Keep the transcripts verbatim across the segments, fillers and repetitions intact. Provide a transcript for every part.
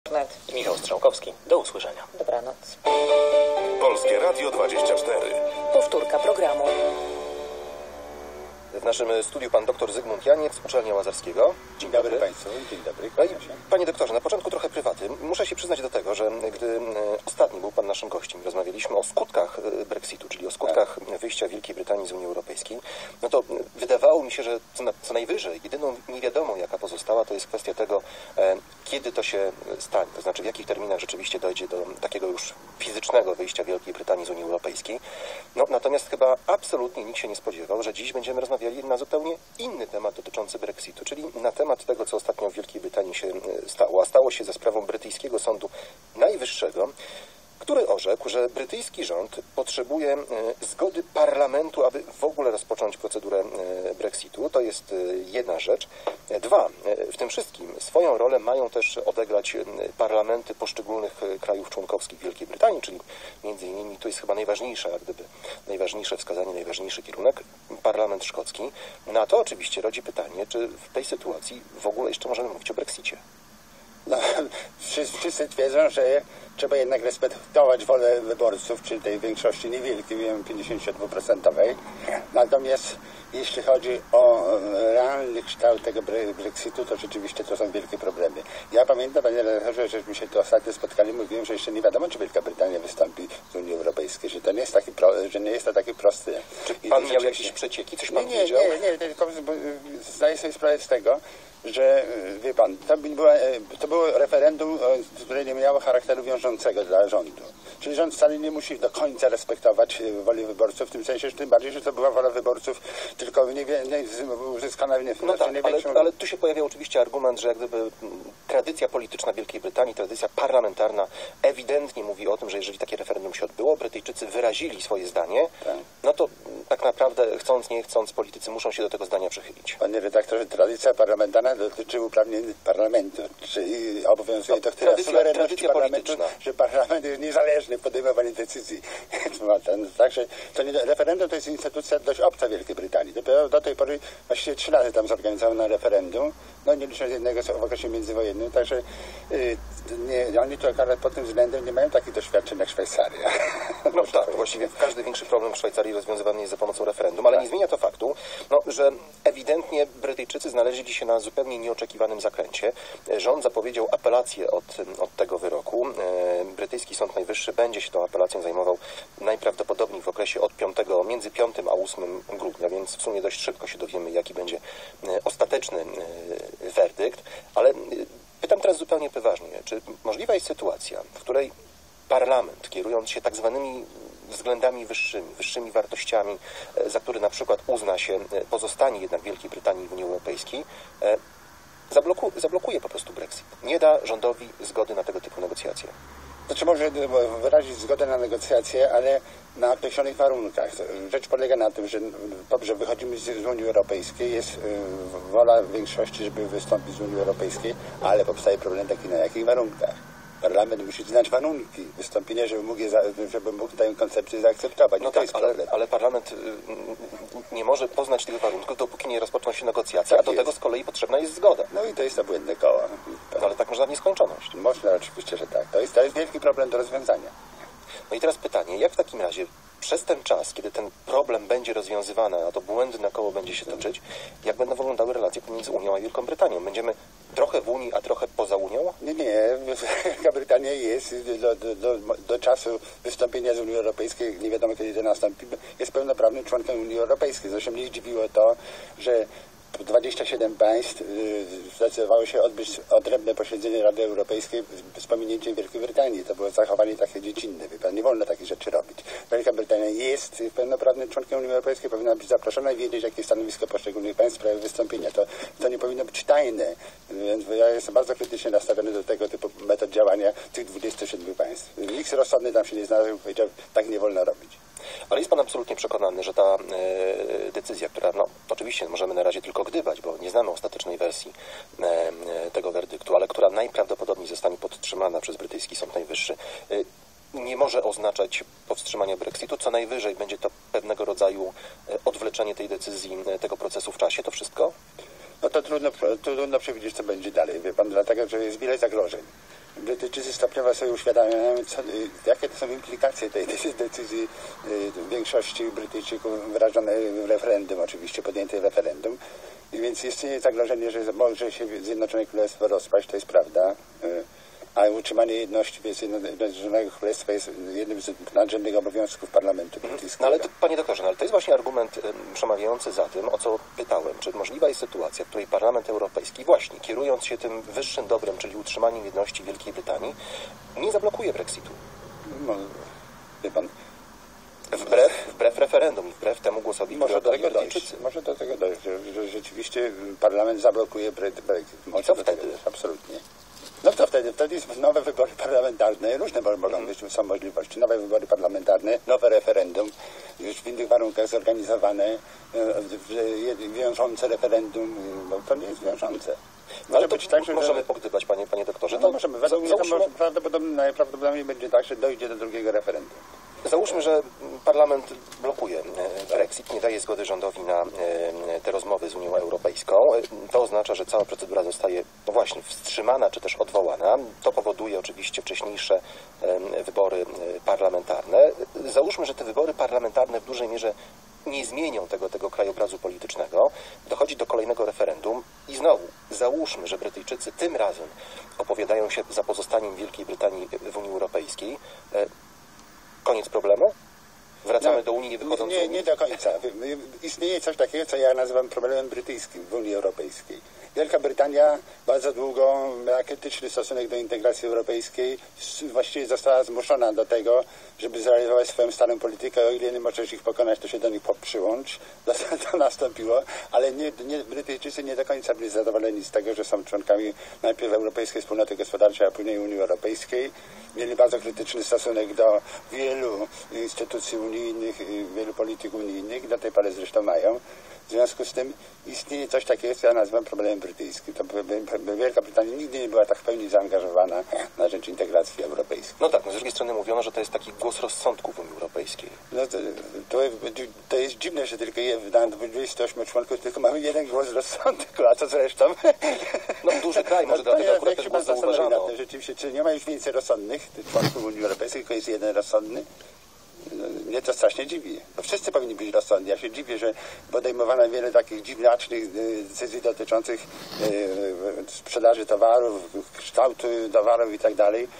Michał Strzałkowski. Do usłyszenia. Dobranoc. Polskie Radio dwadzieścia cztery. Powtórka programu. W naszym studiu pan doktor Zygmunt Janiec, Uczelnia Łazarskiego. Dzień dobry Państwu. Dzień dobry. Panie doktorze, na początku trochę prywaty. Muszę się przyznać do tego, że gdy ostatnio był pan naszym gościem, rozmawialiśmy o skutkach Brexitu, czyli o skutkach wyjścia Wielkiej Brytanii z Unii Europejskiej, no to wydawało mi się, że co, na, co najwyżej, jedyną niewiadomą, jaka pozostała, to jest kwestia tego, e, kiedy to się stanie, to znaczy w jakich terminach rzeczywiście dojdzie do takiego już fizycznego wyjścia Wielkiej Brytanii z Unii Europejskiej. No, natomiast chyba absolutnie nikt się nie spodziewał, że dziś będziemy rozmawiali na zupełnie inny temat dotyczący Brexitu, czyli na temat tego, co ostatnio w Wielkiej Brytanii się stało, a stało się za sprawą brytyjskiego Sądu Najwyższego, który orzekł, że brytyjski rząd potrzebuje zgody parlamentu, aby w ogóle rozpocząć procedurę Brexitu. To jest jedna rzecz. Dwa, w tym wszystkim swoją rolę mają też odegrać parlamenty poszczególnych krajów członkowskich Wielkiej Brytanii, czyli między innymi, to jest chyba najważniejsze, jak gdyby najważniejsze wskazanie, najważniejszy kierunek, parlament szkocki. No a to oczywiście rodzi pytanie, czy w tej sytuacji w ogóle jeszcze możemy mówić o Brexicie. No, wszyscy, wszyscy twierdzą, że trzeba jednak respektować wolę wyborców, czyli tej większości niewielkiej, wiem, pięćdziesiąt dwa procent. Natomiast jeśli chodzi o realny kształt tego Brexitu, to rzeczywiście to są wielkie problemy. Ja pamiętam, panie redaktorze, żeśmy się tu ostatnio spotkali, mówiłem, że jeszcze nie wiadomo, czy Wielka Brytania wystąpi z Unii Europejskiej, że to nie jest taki pro, że nie jest to takie prosty. Czy pan miał jakieś przecieki? Coś pan nie, nie, wiedział? Nie, nie, tylko zdaję sobie sprawę z tego, że wie pan, to, była, to było referendum, które nie miało charakteru wiążącego dla rządu. Czyli rząd wcale nie musi do końca respektować woli wyborców, w tym sensie, że tym bardziej, że to była wola wyborców tylko nie, nie, uzyskana nie, no tak, nie ale, większą... ale tu się pojawiał oczywiście argument, że jak gdyby tradycja polityczna Wielkiej Brytanii, tradycja parlamentarna ewidentnie mówi o tym, że jeżeli takie referendum się odbyło, Brytyjczycy wyrazili swoje zdanie, tak. no to tak naprawdę chcąc, nie chcąc, politycy muszą się do tego zdania przychylić. Panie redaktorze, tradycja parlamentarna dotyczy uprawnień parlamentu, czyli obowiązuje no, doktrina suwerenności parlamentu, polityczna. Że parlament jest niezależny w podejmowaniu decyzji. Także to nie, referendum to jest instytucja dość obca Wielkiej Brytanii. Dopiero do tej pory właściwie trzy razy tam zorganizowano referendum, no nie licząc jednego w okresie międzywojennym, także yy, nie, oni tu akurat pod tym względem nie mają takich doświadczeń jak Szwajcaria. No tak, właściwie każdy większy problem w Szwajcarii rozwiązywany jest za pomocą referendum, ale tak. Nie zmienia to faktu, no, że ewidentnie Brytyjczycy znaleźli się na zupełnie nieoczekiwanym zakręcie. Rząd zapowiedział apelację od, od tego wyroku. Brytyjski Sąd Najwyższy będzie się tą apelacją zajmował najprawdopodobniej w okresie od piątego, między piątym a ósmym grudnia, więc w sumie dość szybko się dowiemy, jaki będzie ostateczny werdykt, ale pytam teraz zupełnie poważnie, czy możliwa jest sytuacja, w której parlament, kierując się tak zwanymi względami wyższymi, wyższymi wartościami, za które na przykład uzna się pozostanie jednak Wielkiej Brytanii w Unii Europejskiej, zabloku, zablokuje po prostu Brexit. Nie da rządowi zgody na tego typu negocjacje. Znaczy może wyrazić zgodę na negocjacje, ale na określonych warunkach. Rzecz polega na tym, że dobrze, wychodzimy z Unii Europejskiej, jest wola większości, żeby wystąpić z Unii Europejskiej, ale powstaje problem taki, na jakich warunkach. Parlament musi znać warunki wystąpienia, żeby mógł, je za, żeby mógł tę koncepcję zaakceptować. No to tak, jest ale, problem. ale parlament nie może poznać tych warunków, dopóki nie rozpoczną się negocjacje, tak a do jest. tego z kolei potrzebna jest zgoda. No i to jest to błędne koło. No, ale tak można w nieskończoność. Można, oczywiście, że tak. To jest, to jest wielki problem do rozwiązania. No i teraz pytanie, jak w takim razie przez ten czas, kiedy ten problem będzie rozwiązywany, a to błędne koło będzie się toczyć, jak będą wyglądały relacje pomiędzy Unią a Wielką Brytanią? Będziemy trochę w Unii, a trochę poza Unią? Nie, nie. Wielka Brytania jest do, do, do, do czasu wystąpienia z Unii Europejskiej, nie wiadomo kiedy to nastąpi, jest pełnoprawnym członkiem Unii Europejskiej. Zresztą mnie zdziwiło to, że dwadzieścia siedem państw zdecydowało się odbyć odrębne posiedzenie Rady Europejskiej z pominięciem Wielkiej Brytanii. To było zachowanie takie dziecinne. Wie pan, nie wolno takich rzeczy robić. Wielka Brytania jest pełnoprawnym członkiem Unii Europejskiej, powinna być zaproszona i wiedzieć, jakie jest stanowisko poszczególnych państw w sprawie wystąpienia. To, to nie powinno być tajne. Więc ja jestem bardzo krytycznie nastawiony do tego typu metod działania tych dwudziestu siedmiu państw. Nikt rozsądny tam się nie znalazł, powiedział, tak nie wolno robić. Ale jest pan absolutnie przekonany, że ta e, decyzja, która, no oczywiście możemy na razie tylko gdybać, bo nie znamy ostatecznej wersji e, tego werdyktu, ale która najprawdopodobniej zostanie podtrzymana przez brytyjski Sąd Najwyższy, e, nie może oznaczać powstrzymania Brexitu, co najwyżej będzie to pewnego rodzaju odwleczenie tej decyzji, tego procesu w czasie, to wszystko? No to trudno, trudno przewidzieć, co będzie dalej, wie pan, dlatego, że jest wiele zagrożeń. Brytyjczycy stopniowo sobie uświadamiają, co, jakie to są implikacje tej decyzji większości Brytyjczyków wyrażonej w referendum, oczywiście podjętej w referendum. I więc istnieje zagrożenie, że może się Zjednoczone Królestwo rozpaść, to jest prawda. A utrzymanie jedności Zjednoczonego Królestwa jest jednym z nadrzędnych obowiązków parlamentu brytyjskiego. No ale to, panie doktorze, no ale to jest właśnie argument um, przemawiający za tym, o co pytałem. Czy możliwa jest sytuacja, w której Parlament Europejski właśnie kierując się tym wyższym dobrem, czyli utrzymaniem jedności Wielkiej Brytanii, nie zablokuje Brexitu? No, wie pan, Wbrew, wbrew referendum i wbrew temu głosowi, może do tego Brytyjczycy. dojść. Może do tego dojść, że, że rzeczywiście parlament zablokuje Brexit. I co wtedy? Absolutnie. No to wtedy, wtedy są nowe wybory parlamentarne, różne mogą być, są możliwości, nowe wybory parlamentarne, nowe referendum, już w innych warunkach zorganizowane, wiążące referendum, bo to nie jest wiążące. Może ale to być tak, że możemy pogdybać, panie, panie doktorze. No możemy, według mnie to może, prawdopodobnie, najprawdopodobniej będzie tak, że dojdzie do drugiego referendum. Załóżmy, że parlament blokuje Brexit, nie daje zgody rządowi na te rozmowy z Unią Europejską. To oznacza, że cała procedura zostaje, no właśnie, wstrzymana czy też odwołana. To powoduje oczywiście wcześniejsze wybory parlamentarne. Załóżmy, że te wybory parlamentarne w dużej mierze nie zmienią tego, tego krajobrazu politycznego. Dochodzi do kolejnego referendum i znowu załóżmy, że Brytyjczycy tym razem opowiadają się za pozostaniem Wielkiej Brytanii w Unii Europejskiej. Koniec problemu? Wracamy no, do Unii nie wychodząc nie, nie do końca. Istnieje coś takiego, co ja nazywam problemem brytyjskim w Unii Europejskiej. Wielka Brytania bardzo długo miała krytyczny stosunek do integracji europejskiej. Właściwie została zmuszona do tego, żeby zrealizować swoją starą politykę. O ile nie możesz ich pokonać, to się do nich przyłącz. To, to nastąpiło, ale nie, nie, Brytyjczycy nie do końca byli zadowoleni z tego, że są członkami najpierw Europejskiej Wspólnoty Gospodarczej, a później Unii Europejskiej. Mieli bardzo krytyczny stosunek do wielu instytucji unijnych, wielu polityk unijnych, do tej pory zresztą mają. W związku z tym istnieje coś takiego, co ja nazywam problemem brytyjskim. To Wielka Brytania nigdy nie była tak w pełni zaangażowana na rzecz integracji europejskiej. No tak, no z drugiej strony mówiono, że to jest taki głos rozsądku w Unii Europejskiej. No to, to, to jest dziwne, że tylko na dwudziestu ośmiu członków tylko mamy jeden głos rozsądku, a co zresztą? No duży kraj, może no, dlatego akurat też bardzo uważano. To rzeczywiście, czy nie ma już więcej rozsądnych członków Unii Europejskiej, tylko jest jeden rozsądny? Mnie to strasznie dziwi. No wszyscy powinni być rozsądni. Ja się dziwię, że podejmowano wiele takich dziwnacznych decyzji dotyczących sprzedaży towarów, kształtu towarów i tak dalej.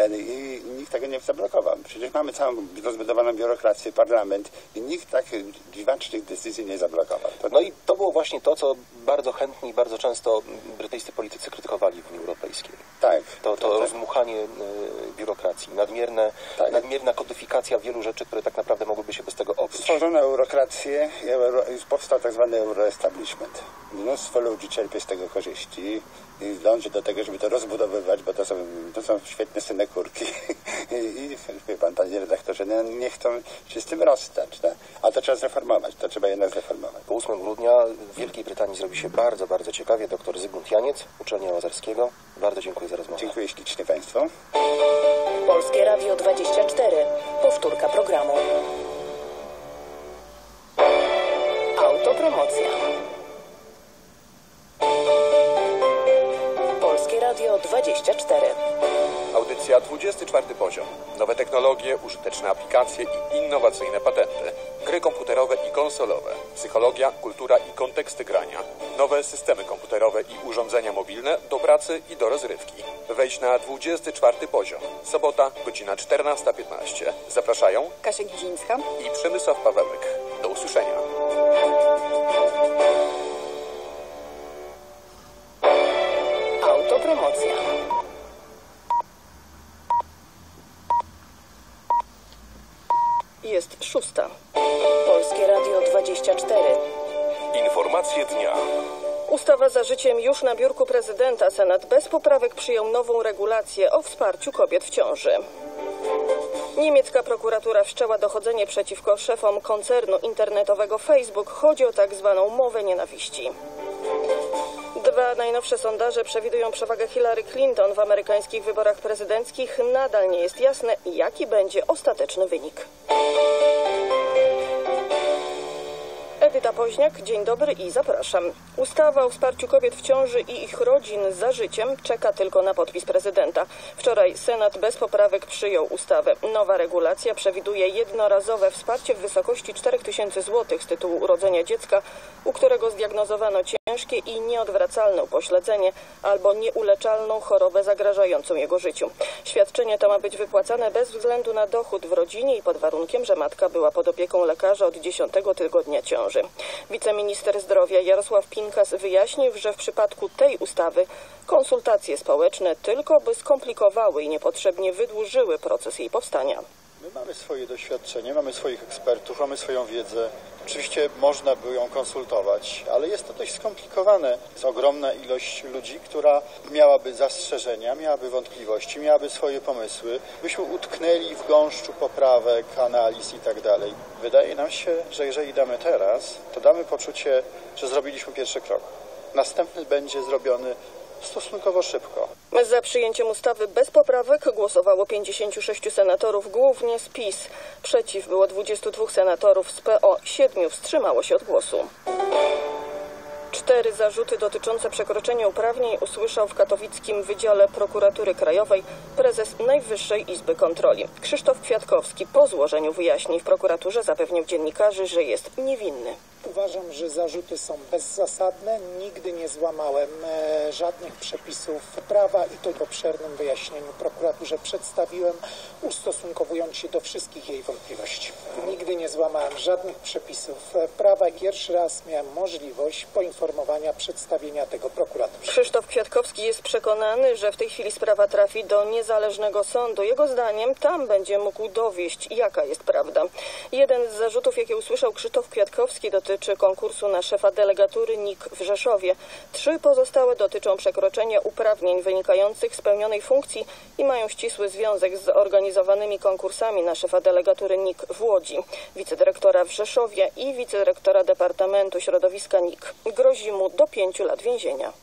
I nikt tego nie zablokował. Przecież mamy całą rozbudowaną biurokrację, parlament i nikt tak dziwacznych decyzji nie zablokował. To... No i to było właśnie to, co bardzo chętnie i bardzo często brytyjscy politycy krytykowali w Unii Europejskiej. Tak. To, to tak. rozmuchanie y, biurokracji, nadmierne, tak. nadmierna kodyfikacja wielu rzeczy, które tak naprawdę mogłyby się bez tego obejść. Stworzono eurokrację i euro, powstał tak zwany euroestablishment. Mnóstwo ludzi czerpie z tego korzyści i dąży do tego, żeby to rozbudowywać, bo to są, to są świetne synekurki. I wie pan, panie redaktorze, no, nie chcą się z tym rozstać. No. A to trzeba zreformować, to trzeba jednak zreformować. Po ósmego grudnia w Wielkiej Brytanii zrobi się bardzo, bardzo ciekawie. Doktor Zygmunt Janiec, Uczelnia Łazarskiego. Bardzo dziękuję za rozmowę. Dziękuję ślicznie państwu. Polskie Radio dwadzieścia cztery. Powtórka programu. Autopromocja. Polskie Radio dwadzieścia cztery. Audycja dwudziesty czwarty poziom. Nowe technologie, użyteczne aplikacje i innowacyjne patenty. Gry komputerowe i konsolowe. Psychologia, kultura i konteksty grania. Nowe systemy komputerowe i urządzenia mobilne do pracy i do rozrywki. Wejdź na dwudziesty czwarty poziom. Sobota, godzina czternasta piętnaście. Zapraszają Kasia Gizińska i Przemysław Pawełek. Do usłyszenia. Autopromocja. Jest szósta. Polskie Radio dwadzieścia cztery. Informacje dnia. Ustawa za życiem już na biurku prezydenta. Senat bez poprawek przyjął nową regulację o wsparciu kobiet w ciąży. Niemiecka prokuratura wszczęła dochodzenie przeciwko szefom koncernu internetowego Facebook. Chodzi o tak zwaną mowę nienawiści. Dwa najnowsze sondaże przewidują przewagę Hillary Clinton w amerykańskich wyborach prezydenckich. Nadal nie jest jasne, jaki będzie ostateczny wynik. Edyta Poźniak, dzień dobry i zapraszam. Ustawa o wsparciu kobiet w ciąży i ich rodzin za życiem czeka tylko na podpis prezydenta. Wczoraj Senat bez poprawek przyjął ustawę. Nowa regulacja przewiduje jednorazowe wsparcie w wysokości cztery tysiące złotych z tytułu urodzenia dziecka, u którego zdiagnozowano ciężkie i nieodwracalne upośledzenie albo nieuleczalną chorobę zagrażającą jego życiu. Świadczenie to ma być wypłacane bez względu na dochód w rodzinie i pod warunkiem, że matka była pod opieką lekarza od dziesiątego tygodnia ciąży. Wiceminister zdrowia Jarosław Pinkas wyjaśnił, że w przypadku tej ustawy konsultacje społeczne tylko by skomplikowały i niepotrzebnie wydłużyły proces jej powstania. My mamy swoje doświadczenie, mamy swoich ekspertów, mamy swoją wiedzę. Oczywiście można by ją konsultować, ale jest to dość skomplikowane. Jest ogromna ilość ludzi, która miałaby zastrzeżenia, miałaby wątpliwości, miałaby swoje pomysły. Byśmy utknęli w gąszczu poprawek, analiz i tak dalej. Wydaje nam się, że jeżeli damy teraz, to damy poczucie, że zrobiliśmy pierwszy krok. Następny będzie zrobiony stosunkowo szybko. Za przyjęciem ustawy bez poprawek głosowało pięćdziesięciu sześciu senatorów, głównie z PiS. Przeciw było dwudziestu dwóch senatorów z P O, siedmiu wstrzymało się od głosu. Cztery zarzuty dotyczące przekroczenia uprawnień usłyszał w katowickim Wydziale Prokuratury Krajowej prezes Najwyższej Izby Kontroli. Krzysztof Kwiatkowski po złożeniu wyjaśnień w prokuraturze zapewnił dziennikarzy, że jest niewinny. Uważam, że zarzuty są bezzasadne. Nigdy nie złamałem e, żadnych przepisów prawa i to w obszernym wyjaśnieniu prokuraturze przedstawiłem, ustosunkowując się do wszystkich jej wątpliwości. Nigdy nie złamałem żadnych przepisów prawa i pierwszy raz miałem możliwość poinformowania, przedstawienia tego prokuraturze. Krzysztof Kwiatkowski jest przekonany, że w tej chwili sprawa trafi do niezależnego sądu. Jego zdaniem tam będzie mógł dowieść, jaka jest prawda. Jeden z zarzutów, jakie usłyszał Krzysztof Kwiatkowski, dotyczy dotyczy konkursu na szefa delegatury N I K w Rzeszowie. Trzy pozostałe dotyczą przekroczenia uprawnień wynikających z pełnionej funkcji i mają ścisły związek z organizowanymi konkursami na szefa delegatury N I K w Łodzi, wicedyrektora w Rzeszowie i wicedyrektora Departamentu Środowiska N I K. Grozi mu do pięciu lat więzienia.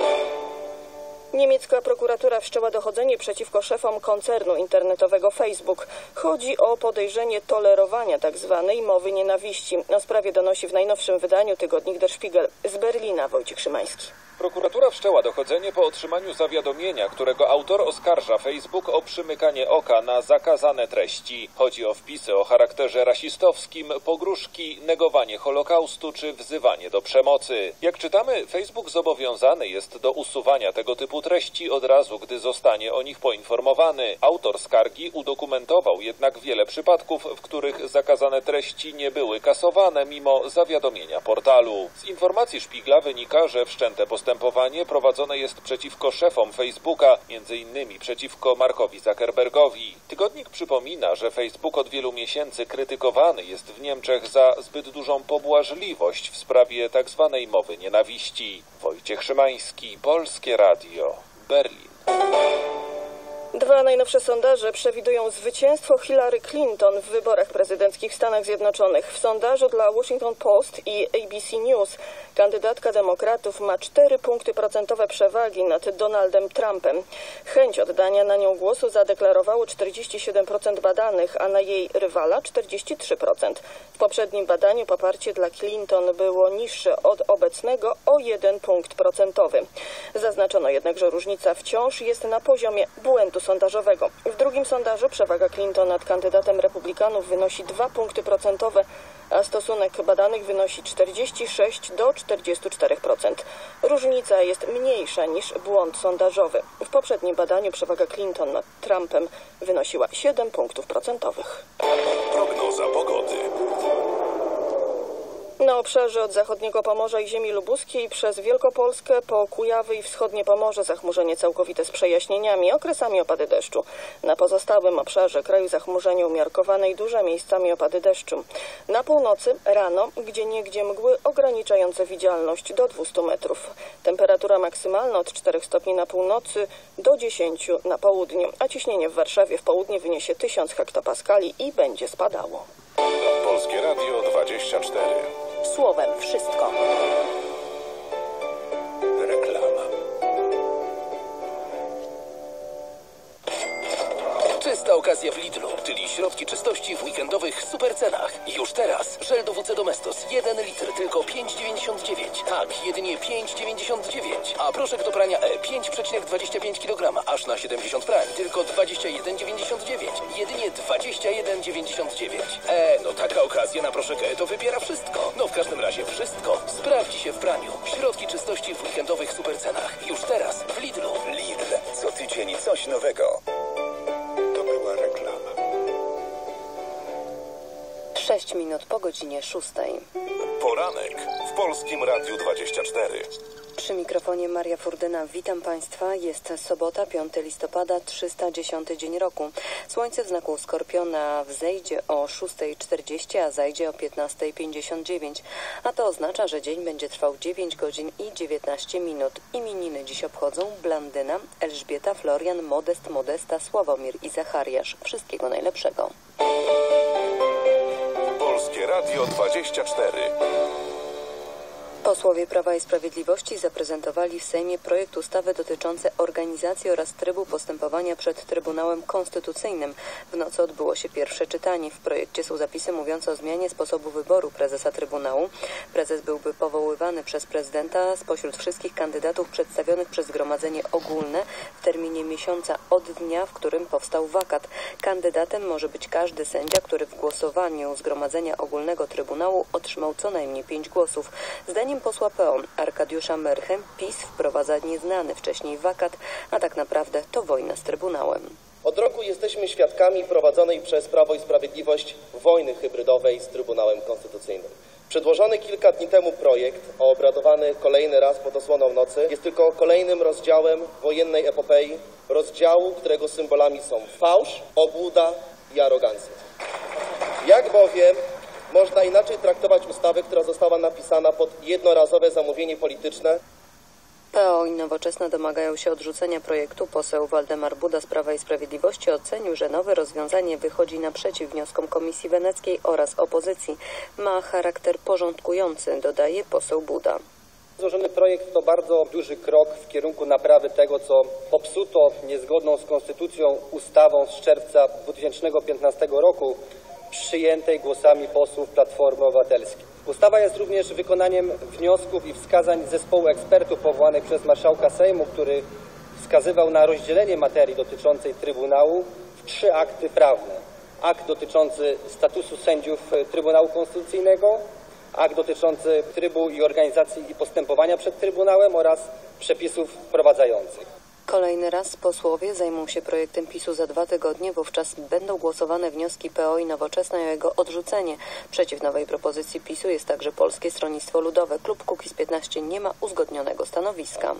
Niemiecka prokuratura wszczęła dochodzenie przeciwko szefom koncernu internetowego Facebook. Chodzi o podejrzenie tolerowania tzw. mowy nienawiści. O sprawie donosi w najnowszym wydaniu tygodnik Der Spiegel. Z Berlina Wojciech Szymański. Prokuratura wszczęła dochodzenie po otrzymaniu zawiadomienia, którego autor oskarża Facebook o przymykanie oka na zakazane treści. Chodzi o wpisy o charakterze rasistowskim, pogróżki, negowanie Holokaustu czy wzywanie do przemocy. Jak czytamy, Facebook zobowiązany jest do usuwania tego typu treści od razu, gdy zostanie o nich poinformowany. Autor skargi udokumentował jednak wiele przypadków, w których zakazane treści nie były kasowane mimo zawiadomienia portalu. Z informacji Szpigla wynika, że wszczęte postępowanie prowadzone jest przeciwko szefom Facebooka, między innymi przeciwko Markowi Zuckerbergowi. Tygodnik przypomina, że Facebook od wielu miesięcy krytykowany jest w Niemczech za zbyt dużą pobłażliwość w sprawie tzw. mowy nienawiści. Wojciech Szymański, Polskie Radio, Berlin. Dwa najnowsze sondaże przewidują zwycięstwo Hillary Clinton w wyborach prezydenckich w Stanach Zjednoczonych. W sondażu dla Washington Post i A B C News kandydatka demokratów ma cztery punkty procentowe przewagi nad Donaldem Trumpem. Chęć oddania na nią głosu zadeklarowało czterdzieści siedem procent badanych, a na jej rywala czterdzieści trzy procent. W poprzednim badaniu poparcie dla Clinton było niższe od obecnego o jeden punkt procentowy. Zaznaczono jednak, że różnica wciąż jest na poziomie błędu sondażowego. W drugim sondażu przewaga Clinton nad kandydatem republikanów wynosi dwa punkty procentowe, a stosunek badanych wynosi czterdzieści sześć do czterdziestu czterech procent. Różnica jest mniejsza niż błąd sondażowy. W poprzednim badaniu przewaga Clinton nad Trumpem wynosiła siedem punktów procentowych. Prognoza pogody. Na obszarze od zachodniego Pomorza i ziemi lubuskiej przez Wielkopolskę po Kujawy i wschodnie Pomorze zachmurzenie całkowite z przejaśnieniami, okresami opady deszczu. Na pozostałym obszarze kraju zachmurzenie umiarkowane i duże, miejscami opady deszczu. Na północy rano gdzieniegdzie mgły ograniczające widzialność do dwustu metrów. Temperatura maksymalna od czterech stopni na północy do dziesięciu na południu, a ciśnienie w Warszawie w południe wyniesie tysiąc hektopaskali i będzie spadało. Polskie Radio dwadzieścia cztery. Słowem wszystko. Reklama. Czysto Wielka okazja w Lidlu, czyli środki czystości w weekendowych supercenach. Już teraz żel do W C Domestos jeden litr tylko pięć dziewięćdziesiąt dziewięć. Tak, jedynie pięć dziewięćdziesiąt dziewięć. A proszek do prania E pięć przecinek dwadzieścia pięć kilograma, aż na siedemdziesiąt prań tylko dwadzieścia jeden dziewięćdziesiąt dziewięć. Jedynie dwadzieścia jeden dziewięćdziesiąt dziewięć. E, no taka okazja na proszek E to wybiera wszystko. No w każdym razie wszystko sprawdzi się w praniu. Środki czystości w weekendowych supercenach. Już teraz w Lidlu. Lidl. Co tydzień coś nowego. To była reklama. Sześć minut po godzinie szóstej. Poranek w Polskim Radiu dwadzieścia cztery. Przy mikrofonie Maria Furdyna. Witam Państwa. Jest sobota, piątego listopada, trzysta dziesiąty dzień roku. Słońce w znaku Skorpiona wzejdzie o szósta czterdzieści, a zajdzie o piętnasta pięćdziesiąt dziewięć. A to oznacza, że dzień będzie trwał dziewięć godzin i dziewiętnaście minut. Imieniny dziś obchodzą Blandyna, Elżbieta, Florian, Modest, Modesta, Sławomir i Zachariasz. Wszystkiego najlepszego. Polskie Radio dwadzieścia cztery. Posłowie Prawa i Sprawiedliwości zaprezentowali w Sejmie projekt ustawy dotyczący organizacji oraz trybu postępowania przed Trybunałem Konstytucyjnym. W nocy odbyło się pierwsze czytanie. W projekcie są zapisy mówiące o zmianie sposobu wyboru prezesa Trybunału. Prezes byłby powoływany przez prezydenta spośród wszystkich kandydatów przedstawionych przez Zgromadzenie Ogólne w terminie miesiąca od dnia, w którym powstał wakat. Kandydatem może być każdy sędzia, który w głosowaniu Zgromadzenia Ogólnego Trybunału otrzymał co najmniej pięć głosów. Zdaniem posła P O Arkadiusza Myrchy PiS wprowadza nieznany wcześniej wakat, a tak naprawdę to wojna z Trybunałem. Od roku jesteśmy świadkami prowadzonej przez Prawo i Sprawiedliwość wojny hybrydowej z Trybunałem Konstytucyjnym. Przedłożony kilka dni temu projekt, obradowany kolejny raz pod osłoną nocy, jest tylko kolejnym rozdziałem wojennej epopei, rozdziału, którego symbolami są fałsz, obłuda i arogancja. Jak bowiem można inaczej traktować ustawę, która została napisana pod jednorazowe zamówienie polityczne? P O i Nowoczesna domagają się odrzucenia projektu. Poseł Waldemar Buda z Prawa i Sprawiedliwości ocenił, że nowe rozwiązanie wychodzi naprzeciw wnioskom Komisji Weneckiej oraz opozycji. Ma charakter porządkujący, dodaje poseł Buda. Złożony projekt to bardzo duży krok w kierunku naprawy tego, co popsuto niezgodną z konstytucją ustawą z czerwca dwa tysiące piętnastego roku, przyjętej głosami posłów Platformy Obywatelskiej. Ustawa jest również wykonaniem wniosków i wskazań zespołu ekspertów powołanych przez marszałka Sejmu, który wskazywał na rozdzielenie materii dotyczącej Trybunału w trzy akty prawne. Akt dotyczący statusu sędziów Trybunału Konstytucyjnego, akt dotyczący trybu i organizacji i postępowania przed Trybunałem oraz przepisów wprowadzających. Kolejny raz posłowie zajmą się projektem PiSu za dwa tygodnie. Wówczas będą głosowane wnioski P O i Nowoczesna o jego odrzucenie. Przeciw nowej propozycji PiSu jest także Polskie Stronnictwo Ludowe. Klub Kukiz piętnaście nie ma uzgodnionego stanowiska.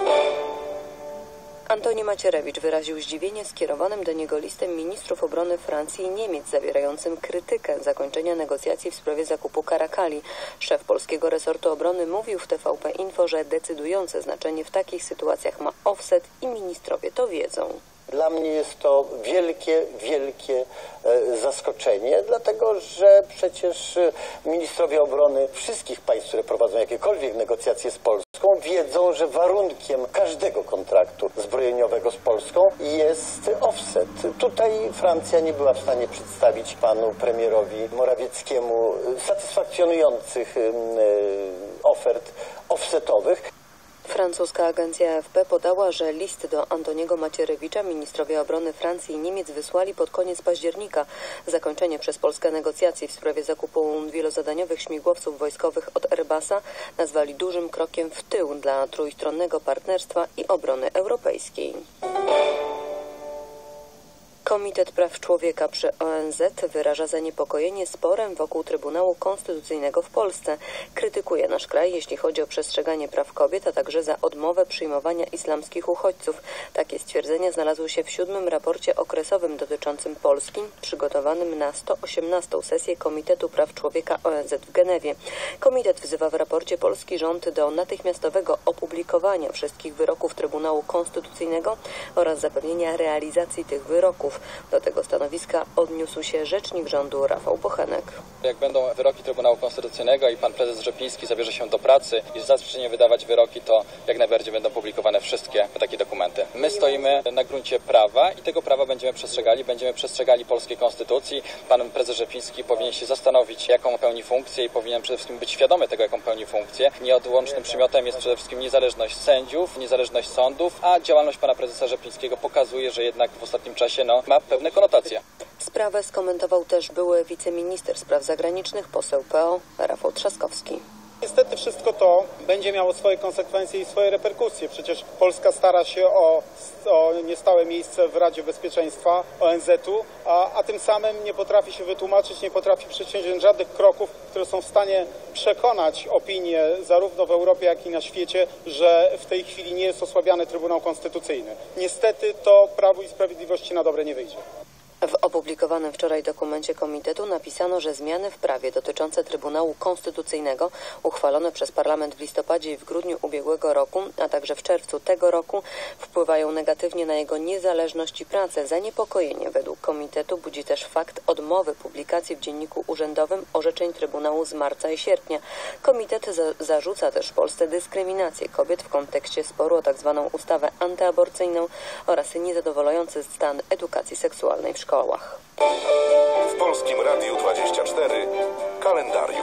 Antoni Macierewicz wyraził zdziwienie skierowanym do niego listem ministrów obrony Francji i Niemiec zawierającym krytykę zakończenia negocjacji w sprawie zakupu Karakali. Szef polskiego resortu obrony mówił w T V P Info, że decydujące znaczenie w takich sytuacjach ma offset i ministrowie to wiedzą. Dla mnie jest to wielkie, wielkie e, zaskoczenie, dlatego że przecież ministrowie obrony wszystkich państw, które prowadzą jakiekolwiek negocjacje z Polską, wiedzą, że warunkiem każdego kontraktu zbrojeniowego z Polską jest offset. Tutaj Francja nie była w stanie przedstawić panu premierowi Morawieckiemu satysfakcjonujących e, ofert offsetowych. Francuska agencja A F P podała, że list do Antoniego Macierewicza ministrowie obrony Francji i Niemiec wysłali pod koniec października. Zakończenie przez Polskę negocjacji w sprawie zakupu wielozadaniowych śmigłowców wojskowych od Airbusa nazwali dużym krokiem w tył dla trójstronnego partnerstwa i obrony europejskiej. Komitet Praw Człowieka przy O N Z wyraża zaniepokojenie sporem wokół Trybunału Konstytucyjnego w Polsce. Krytykuje nasz kraj, jeśli chodzi o przestrzeganie praw kobiet, a także za odmowę przyjmowania islamskich uchodźców. Takie stwierdzenia znalazły się w siódmym raporcie okresowym dotyczącym Polski, przygotowanym na sto osiemnastą sesję Komitetu Praw Człowieka O N Z w Genewie. Komitet wzywa w raporcie polski rząd do natychmiastowego opublikowania wszystkich wyroków Trybunału Konstytucyjnego oraz zapewnienia realizacji tych wyroków. sędziów. Do tego stanowiska odniósł się rzecznik rządu Rafał Bochenek. Jak będą wyroki Trybunału Konstytucyjnego i pan prezes Rzepliński zabierze się do pracy i zacznie wydawać wyroki, to jak najbardziej będą publikowane wszystkie takie dokumenty. My stoimy na gruncie prawa i tego prawa będziemy przestrzegali, będziemy przestrzegali polskiej konstytucji. Pan prezes Rzepliński powinien się zastanowić, jaką pełni funkcję i powinien przede wszystkim być świadomy tego, jaką pełni funkcję. Nieodłącznym przymiotem jest przede wszystkim niezależność sędziów, niezależność sądów, a działalność pana prezesa Rzeplińskiego pokazuje, że jednak w ostatnim czasie no, ma pewne konotacje. Sprawę skomentował też były wiceminister spraw zagranicznych, poseł P O Rafał Trzaskowski. Niestety wszystko to będzie miało swoje konsekwencje i swoje reperkusje. Przecież Polska stara się o, o niestałe miejsce w Radzie Bezpieczeństwa O N Z u, a, a tym samym nie potrafi się wytłumaczyć, nie potrafi przedsięwziąć żadnych kroków, które są w stanie przekonać opinię zarówno w Europie, jak i na świecie, że w tej chwili nie jest osłabiany Trybunał Konstytucyjny. Niestety to Prawu i Sprawiedliwości na dobre nie wyjdzie. W opublikowanym wczoraj dokumencie komitetu napisano, że zmiany w prawie dotyczące Trybunału Konstytucyjnego uchwalone przez parlament w listopadzie i w grudniu ubiegłego roku, a także w czerwcu tego roku wpływają negatywnie na jego niezależność i pracę. Zaniepokojenie według komitetu budzi też fakt odmowy publikacji w Dzienniku Urzędowym orzeczeń Trybunału z marca i sierpnia. Komitet za zarzuca też Polsce dyskryminację kobiet w kontekście sporu o tzw. ustawę antyaborcyjną oraz niezadowalający stan edukacji seksualnej w szkołach. W Polskim Radiu dwadzieścia cztery kalendarium.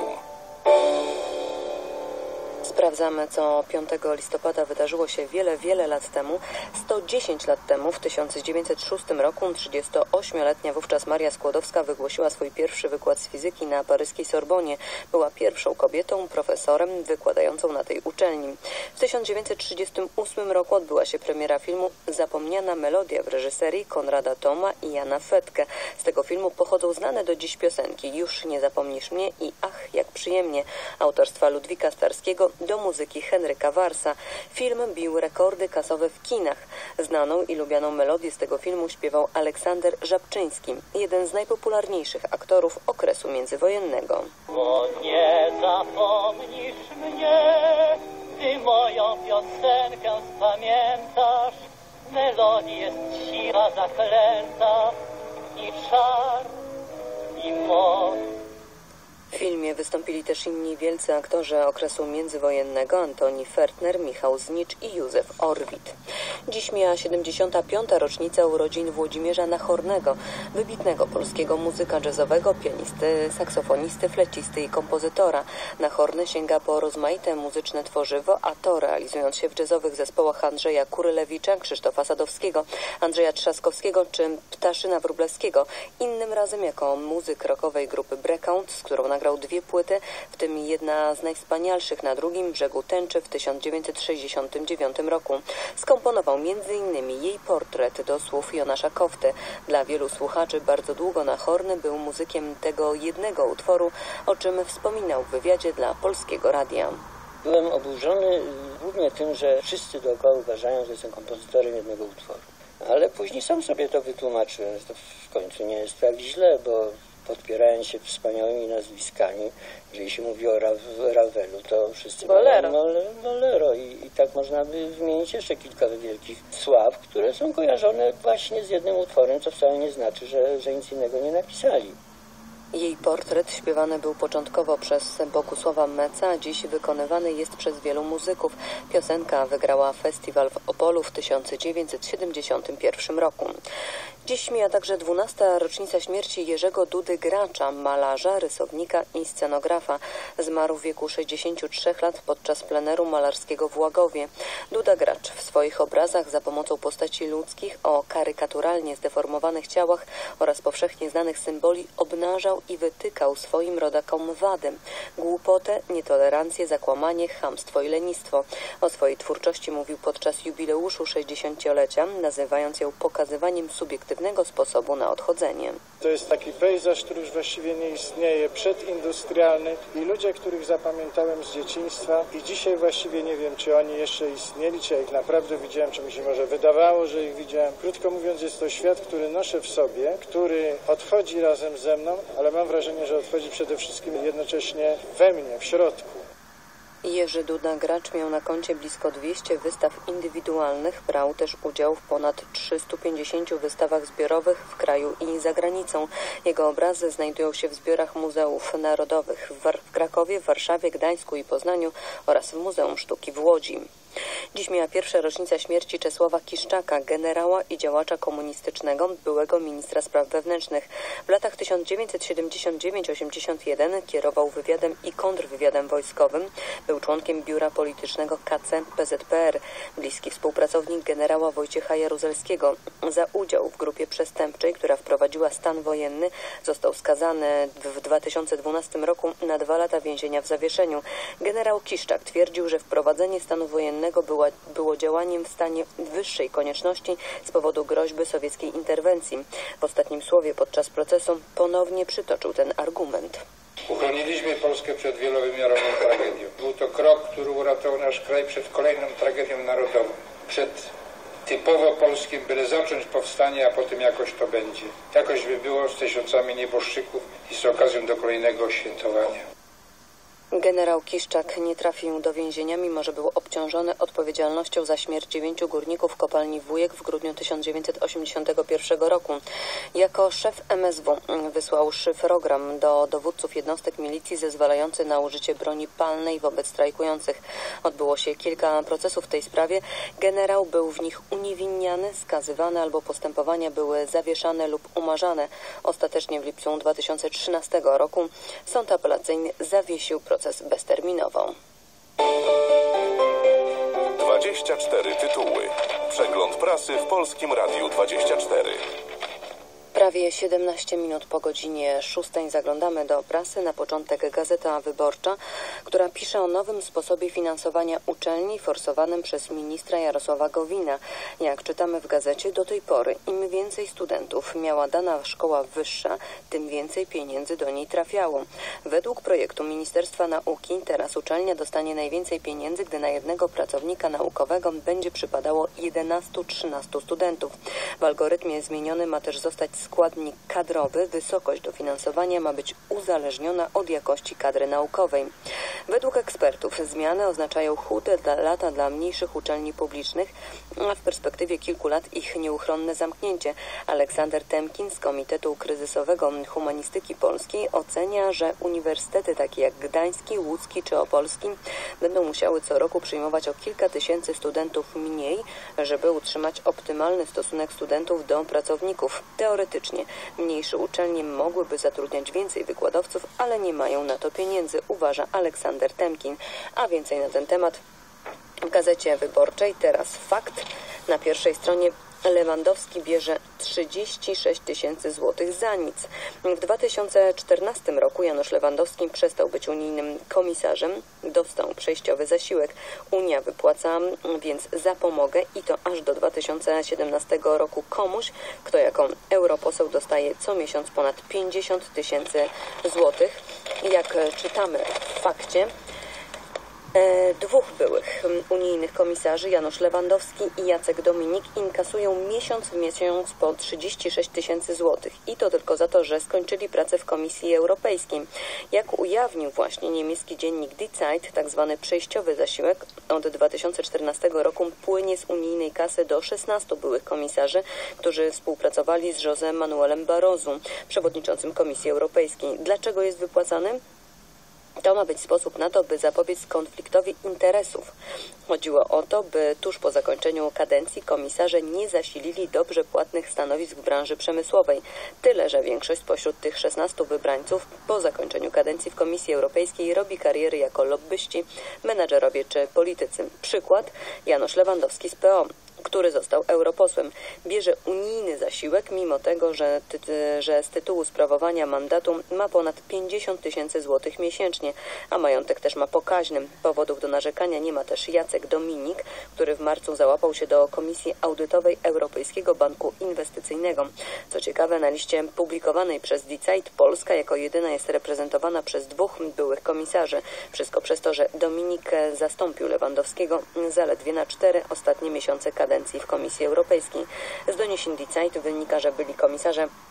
Sprawdzamy, co piątego listopada wydarzyło się wiele, wiele lat temu. sto dziesięć lat temu, w tysiąc dziewięćset szóstym roku, trzydziestoośmioletnia wówczas Maria Skłodowska wygłosiła swój pierwszy wykład z fizyki na paryskiej Sorbonie. Była pierwszą kobietą, profesorem wykładającą na tej uczelni. W tysiąc dziewięćset trzydziestym ósmym roku odbyła się premiera filmu Zapomniana melodia w reżyserii Konrada Toma i Jana Fetke. Z tego filmu pochodzą znane do dziś piosenki Już nie zapomnisz mnie i Ach, jak przyjemnie, autorstwa Ludwika Starskiego, do muzyki Henryka Warsa. Film bił rekordy kasowe w kinach. Znaną i lubianą melodię z tego filmu śpiewał Aleksander Żabczyński, jeden z najpopularniejszych aktorów okresu międzywojennego. Bo nie zapomnisz mnie, ty moją piosenkę spamiętasz. Melodii jest siła zaklęta i czar, i moc. W filmie wystąpili też inni wielcy aktorzy okresu międzywojennego: Antoni Fertner, Michał Znicz i Józef Orwit. Dziś mija siedemdziesiąta piąta rocznica urodzin Włodzimierza Nachornego, wybitnego polskiego muzyka jazzowego, pianisty, saksofonisty, flecisty i kompozytora. Nachorny sięga po rozmaite muzyczne tworzywo, a to realizując się w jazzowych zespołach Andrzeja Kurylewicza, Krzysztofa Sadowskiego, Andrzeja Trzaskowskiego czy Ptaszyna Wróblewskiego. Innym razem jako muzyk rockowej grupy Breakount, z którą nagrał dwie płyty, w tym jedna z najwspanialszych na drugim brzegu tęczy w tysiąc dziewięćset sześćdziesiątym dziewiątym roku. Skomponował między innymi jej portret do słów Jonasza Kofty. Dla wielu słuchaczy bardzo długo Nachorny był muzykiem tego jednego utworu, o czym wspominał w wywiadzie dla Polskiego Radia. Byłem oburzony głównie tym, że wszyscy dookoła uważają, że jestem kompozytorem jednego utworu. Ale później sam sobie to wytłumaczyłem, że to w końcu nie jest tak źle, bo podpierając się wspaniałymi nazwiskami, jeżeli się mówi o Ravelu, to wszyscy Bolero. mają bolero i, i tak można by wymienić jeszcze kilka wielkich sław, które są kojarzone właśnie z jednym utworem, co wcale nie znaczy, że, że nic innego nie napisali. Jej portret śpiewany był początkowo przez Bogusława Meca, a dziś wykonywany jest przez wielu muzyków. Piosenka wygrała festiwal w Opolu w tysiąc dziewięćset siedemdziesiątym pierwszym roku. Dziś mija także dwunasta rocznica śmierci Jerzego Dudy Gracza, malarza, rysownika i scenografa. Zmarł w wieku sześćdziesięciu trzech lat podczas pleneru malarskiego w Łagowie. Duda Gracz w swoich obrazach za pomocą postaci ludzkich o karykaturalnie zdeformowanych ciałach oraz powszechnie znanych symboli obnażał i wytykał swoim rodakom wady: głupotę, nietolerancję, zakłamanie, chamstwo i lenistwo. O swojej twórczości mówił podczas jubileuszu sześćdziesięciolecia, nazywając ją pokazywaniem subiektywnego sposobu na odchodzenie. To jest taki pejzaż, który już właściwie nie istnieje, przedindustrialny, i ludzie, których zapamiętałem z dzieciństwa i dzisiaj właściwie nie wiem, czy oni jeszcze istnieli, czy ja ich naprawdę widziałem, czy mi się może wydawało, że ich widziałem. Krótko mówiąc, jest to świat, który noszę w sobie, który odchodzi razem ze mną, ale mam wrażenie, że odchodzi przede wszystkim jednocześnie we mnie, w środku. Jerzy Duda-Gracz miał na koncie blisko dwieście wystaw indywidualnych, brał też udział w ponad trzystu pięćdziesięciu wystawach zbiorowych w kraju i za granicą. Jego obrazy znajdują się w zbiorach muzeów narodowych w, War- w Krakowie, w Warszawie, Gdańsku i Poznaniu oraz w Muzeum Sztuki w Łodzi. Dziś miała pierwsza rocznica śmierci Czesława Kiszczaka, generała i działacza komunistycznego, byłego ministra spraw wewnętrznych. W latach tysiąc dziewięćset siedemdziesiąt dziewięć do osiemdziesiąt jeden kierował wywiadem i kontrwywiadem wojskowym. Był członkiem biura politycznego K C P Z P R. Bliski współpracownik generała Wojciecha Jaruzelskiego. Za udział w grupie przestępczej, która wprowadziła stan wojenny, został skazany w dwa tysiące dwunastym roku na dwa lata więzienia w zawieszeniu. Generał Kiszczak twierdził, że wprowadzenie stanu wojennego Była, było działaniem w stanie wyższej konieczności z powodu groźby sowieckiej interwencji. W ostatnim słowie podczas procesu ponownie przytoczył ten argument. Uchroniliśmy Polskę przed wielowymiarową tragedią. Był to krok, który uratował nasz kraj przed kolejną tragedią narodową. Przed typowo polskim, byle zacząć powstanie, a potem jakoś to będzie. Jakoś by było z tysiącami nieboszczyków i z okazją do kolejnego świętowania. Generał Kiszczak nie trafił do więzienia, mimo że był obciążony odpowiedzialnością za śmierć dziewięciu górników w kopalni Wujek w grudniu tysiąc dziewięćset osiemdziesiątego pierwszego roku. Jako szef M S W wysłał szyfrogram do dowódców jednostek milicji zezwalający na użycie broni palnej wobec strajkujących. Odbyło się kilka procesów w tej sprawie. Generał był w nich uniewinniany, skazywany albo postępowania były zawieszane lub umarzane. Ostatecznie w lipcu dwa tysiące trzynastego roku sąd apelacyjny zawiesił proces bezterminowo. dwadzieścia cztery tytuły. Przegląd prasy w Polskim Radiu dwadzieścia cztery. Prawie siedemnaście minut po godzinie szóstej zaglądamy do prasy. Na początek Gazeta Wyborcza, która pisze o nowym sposobie finansowania uczelni forsowanym przez ministra Jarosława Gowina. Jak czytamy w gazecie, do tej pory im więcej studentów miała dana szkoła wyższa, tym więcej pieniędzy do niej trafiało. Według projektu Ministerstwa Nauki teraz uczelnia dostanie najwięcej pieniędzy, gdy na jednego pracownika naukowego będzie przypadało jedenaście do trzynastu studentów. W algorytmie zmieniony ma też zostać składnik kadrowy. Wysokość dofinansowania ma być uzależniona od jakości kadry naukowej. Według ekspertów zmiany oznaczają chude lata dla mniejszych uczelni publicznych, a w perspektywie kilku lat ich nieuchronne zamknięcie. Aleksander Temkin z Komitetu Kryzysowego Humanistyki Polskiej ocenia, że uniwersytety takie jak Gdański, Łódzki czy Opolski będą musiały co roku przyjmować o kilka tysięcy studentów mniej, żeby utrzymać optymalny stosunek studentów do pracowników. Teoretycznie mniejsze uczelnie mogłyby zatrudniać więcej wykładowców, ale nie mają na to pieniędzy, uważa Aleksander Temkin. A więcej na ten temat w Gazecie Wyborczej. Teraz fakt. Na pierwszej stronie Lewandowski bierze trzydzieści sześć tysięcy złotych za nic. W dwa tysiące czternastym roku Janusz Lewandowski przestał być unijnym komisarzem. Dostał przejściowy zasiłek. Unia wypłaca więc zapomogę i to aż do dwa tysiące siedemnastego roku komuś, kto jako europoseł dostaje co miesiąc ponad pięćdziesiąt tysięcy złotych. Jak czytamy w fakcie, dwóch byłych unijnych komisarzy, Janusz Lewandowski i Jacek Dominik, inkasują miesiąc w miesiąc po trzydzieści sześć tysięcy złotych. I to tylko za to, że skończyli pracę w Komisji Europejskiej. Jak ujawnił właśnie niemiecki dziennik Die Zeit, tak zwany przejściowy zasiłek od dwa tysiące czternastego roku płynie z unijnej kasy do szesnastu byłych komisarzy, którzy współpracowali z José Manuelem Barroso, przewodniczącym Komisji Europejskiej. Dlaczego jest wypłacany? To ma być sposób na to, by zapobiec konfliktowi interesów. Chodziło o to, by tuż po zakończeniu kadencji komisarze nie zasilili dobrze płatnych stanowisk w branży przemysłowej. Tyle, że większość spośród tych szesnastu wybrańców po zakończeniu kadencji w Komisji Europejskiej robi kariery jako lobbyści, menadżerowie czy politycy. Przykład: Janusz Lewandowski z P O, który został europosłem. Bierze unijny zasiłek, mimo tego, że, ty, że z tytułu sprawowania mandatu ma ponad pięćdziesiąt tysięcy złotych miesięcznie, a majątek też ma pokaźny. Powodów do narzekania nie ma też Jacek Dominik, który w marcu załapał się do Komisji Audytowej Europejskiego Banku Inwestycyjnego. Co ciekawe, na liście publikowanej przez Die Zeit Polska jako jedyna jest reprezentowana przez dwóch byłych komisarzy. Wszystko przez to, że Dominik zastąpił Lewandowskiego zaledwie na cztery ostatnie miesiące kadencji w Komisji Europejskiej. Z doniesień Die Zeit wynika, że byli komisarze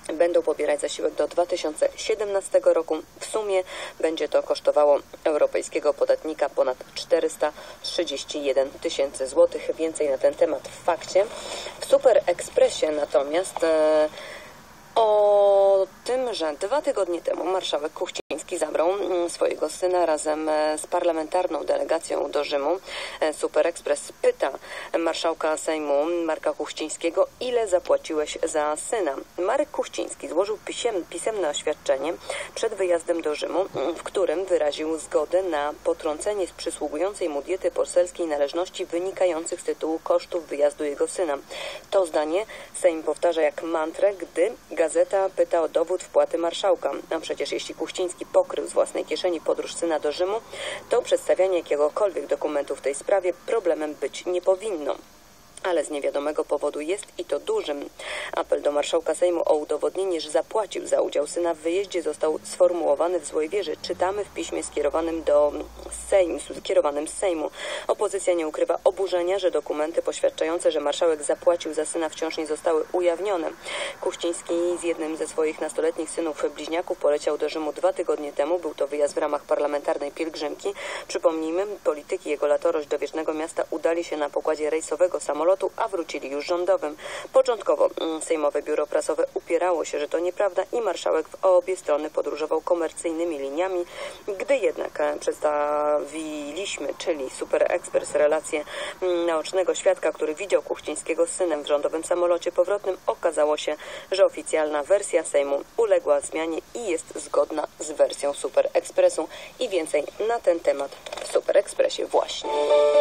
będą pobierać zasiłek do dwa tysiące siedemnastego roku. W sumie będzie to kosztowało europejskiego podatnika ponad czterysta trzydzieści jeden tysięcy złotych. Więcej na ten temat w fakcie. W Super Expressie natomiast e, o tym, że dwa tygodnie temu marszałek Kuchciński zabrał swojego syna razem z parlamentarną delegacją do Rzymu. Super Express pyta marszałka Sejmu Marka Kuchcińskiego, ile zapłaciłeś za syna. Marek Kuchciński złożył pisiem, pisemne oświadczenie przed wyjazdem do Rzymu, w którym wyraził zgodę na potrącenie z przysługującej mu diety poselskiej należności wynikających z tytułu kosztów wyjazdu jego syna. To zdanie Sejm powtarza jak mantrę, gdy gazeta pyta o dowód wpłaty marszałka. A przecież jeśli Kuchciński pokrył z własnej kieszeni podróż syna do Rzymu, to przedstawianie jakiegokolwiek dokumentu w tej sprawie problemem być nie powinno. Ale z niewiadomego powodu jest i to dużym. Apel do marszałka Sejmu o udowodnienie, że zapłacił za udział syna w wyjeździe, został sformułowany w złej wierze. Czytamy w piśmie skierowanym do Sejmu, skierowanym z Sejmu. Opozycja nie ukrywa oburzenia, że dokumenty poświadczające, że marszałek zapłacił za syna, wciąż nie zostały ujawnione. Kuchciński z jednym ze swoich nastoletnich synów bliźniaków poleciał do Rzymu dwa tygodnie temu. Był to wyjazd w ramach parlamentarnej pielgrzymki. Przypomnijmy, polityki jego latorość do Wiecznego Miasta udali się na pokładzie rejsowego samolotu, a wrócili już rządowym. Początkowo Sejmowe Biuro Prasowe upierało się, że to nieprawda i marszałek w obie strony podróżował komercyjnymi liniami. Gdy jednak przedstawiliśmy, czyli Super Express, relację naocznego świadka, który widział Kuchcińskiego z synem w rządowym samolocie powrotnym, okazało się, że oficjalna wersja Sejmu uległa zmianie i jest zgodna z wersją Super Expressu. I więcej na ten temat w Super Expressie właśnie.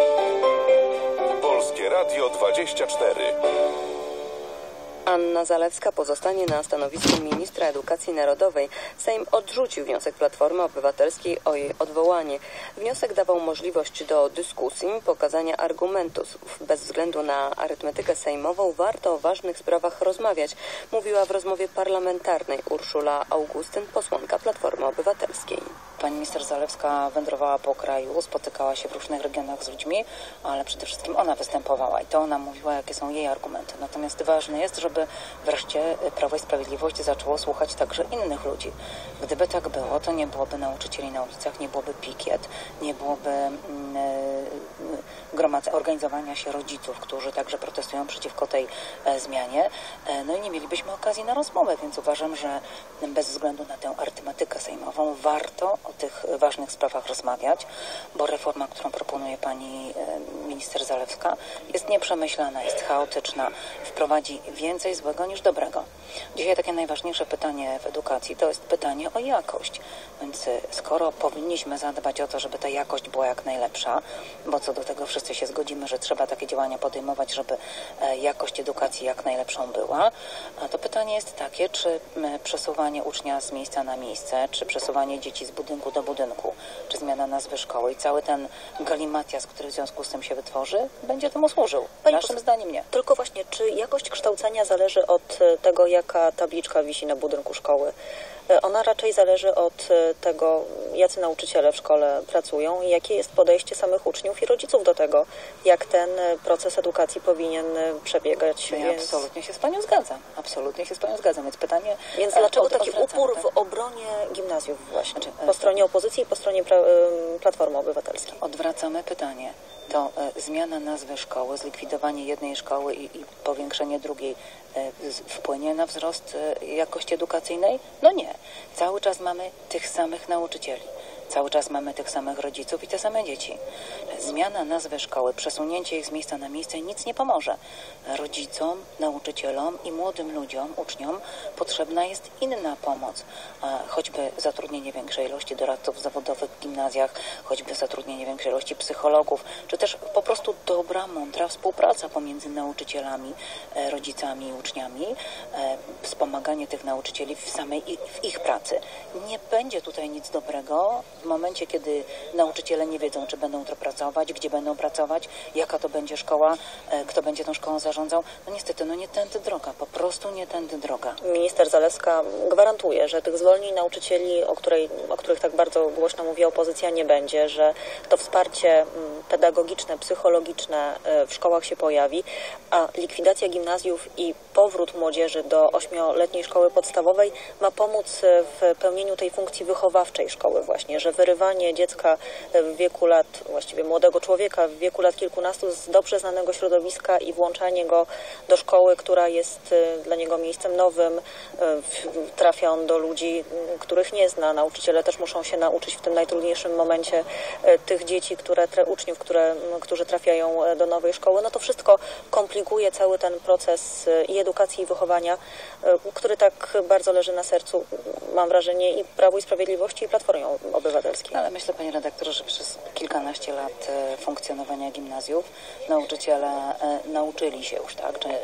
Polskie Radio dwadzieścia cztery. Anna Zalewska pozostanie na stanowisku ministra edukacji narodowej. Sejm odrzucił wniosek Platformy Obywatelskiej o jej odwołanie. Wniosek dawał możliwość do dyskusji, pokazania argumentów. Bez względu na arytmetykę sejmową warto o ważnych sprawach rozmawiać, mówiła w rozmowie parlamentarnej Urszula Augustyn, posłanka Platformy Obywatelskiej. Pani minister Zalewska wędrowała po kraju, spotykała się w różnych regionach z ludźmi, ale przede wszystkim ona występowała i to ona mówiła, jakie są jej argumenty. Natomiast ważne jest, żeby wreszcie Prawo i Sprawiedliwość zaczęło słuchać także innych ludzi. Gdyby tak było, to nie byłoby nauczycieli na ulicach, nie byłoby pikiet, nie byłoby gromadzenia, organizowania się rodziców, którzy także protestują przeciwko tej e, zmianie. E, no i nie mielibyśmy okazji na rozmowę, więc uważam, że bez względu na tę arytmetykę sejmową warto o tych ważnych sprawach rozmawiać, bo reforma, którą proponuje pani e, minister Zalewska, jest nieprzemyślana, jest chaotyczna, wprowadzi więcej złego niż dobrego. Dzisiaj takie najważniejsze pytanie w edukacji to jest pytanie o jakość. Więc e, skoro powinniśmy zadbać o to, żeby ta jakość była jak najlepsza, bo co do tego wszyscy się zgodzimy, że trzeba takie działania podejmować, żeby jakość edukacji jak najlepszą była, to pytanie jest takie, czy przesuwanie ucznia z miejsca na miejsce, czy przesuwanie dzieci z budynku do budynku, czy zmiana nazwy szkoły i cały ten galimatias, który w związku z tym się wytworzy, będzie temu służył. Pani Naszym poseł, zdaniem nie. Tylko właśnie, czy jakość kształcenia zależy od tego, jaka tabliczka wisi na budynku szkoły? Ona raczej zależy od tego, jacy nauczyciele w szkole pracują i jakie jest podejście samych uczniów i rodziców do tego, jak ten proces edukacji powinien przebiegać. Ja więc... absolutnie się z panią zgadzam. Absolutnie się z panią zgadzam. Więc pytanie... Więc dlaczego od, taki odwracamy, upór tak? w obronie gimnazjów właśnie? Znaczy, po stronie opozycji i po stronie pra Platformy Obywatelskiej. Odwracamy pytanie. To e, zmiana nazwy szkoły, zlikwidowanie jednej szkoły i, i powiększenie drugiej e, z, wpłynie na wzrost e, jakości edukacyjnej? No nie. Cały czas mamy tych samych nauczycieli. Cały czas mamy tych samych rodziców i te same dzieci. Zmiana nazwy szkoły, przesunięcie ich z miejsca na miejsce nic nie pomoże. Rodzicom, nauczycielom i młodym ludziom, uczniom potrzebna jest inna pomoc. Choćby zatrudnienie większej ilości doradców zawodowych w gimnazjach, choćby zatrudnienie większej ilości psychologów, czy też po prostu dobra, mądra współpraca pomiędzy nauczycielami, rodzicami i uczniami, wspomaganie tych nauczycieli w samej w ich pracy. Nie będzie tutaj nic dobrego W momencie, kiedy nauczyciele nie wiedzą, czy będą to pracować, gdzie będą pracować, jaka to będzie szkoła, kto będzie tą szkołą zarządzał, no niestety, no nie tędy droga, po prostu nie tędy droga. Minister Zalewska gwarantuje, że tych zwolnień nauczycieli, o, której, o których tak bardzo głośno mówi opozycja, nie będzie, że to wsparcie pedagogiczne, psychologiczne w szkołach się pojawi, a likwidacja gimnazjów i powrót młodzieży do ośmioletniej szkoły podstawowej ma pomóc w pełnieniu tej funkcji wychowawczej szkoły właśnie, że wyrywanie dziecka w wieku lat, właściwie młodego człowieka w wieku lat kilkunastu z dobrze znanego środowiska i włączanie go do szkoły, która jest dla niego miejscem nowym, trafia on do ludzi, których nie zna. Nauczyciele też muszą się nauczyć w tym najtrudniejszym momencie tych dzieci, które, uczniów, które, którzy trafiają do nowej szkoły. No to wszystko komplikuje cały ten proces i edukacji, i wychowania, który tak bardzo leży na sercu, mam wrażenie, i Prawu i Sprawiedliwości, i Platformie Obywatelskiej. Ale myślę, panie redaktorze, że przez kilkanaście lat funkcjonowania gimnazjów nauczyciele nauczyli się już, tak, że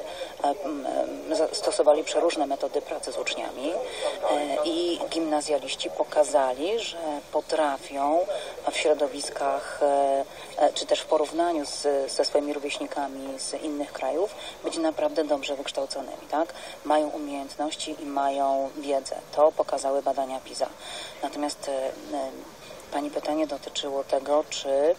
stosowali przeróżne metody pracy z uczniami i gimnazjaliści pokazali, że potrafią w środowiskach, czy też w porównaniu z, ze swoimi rówieśnikami z innych krajów, być naprawdę dobrze wykształconymi, tak? Mają umiejętności i mają wiedzę. To pokazały badania PISA. Natomiast pani pytanie dotyczyło tego, czy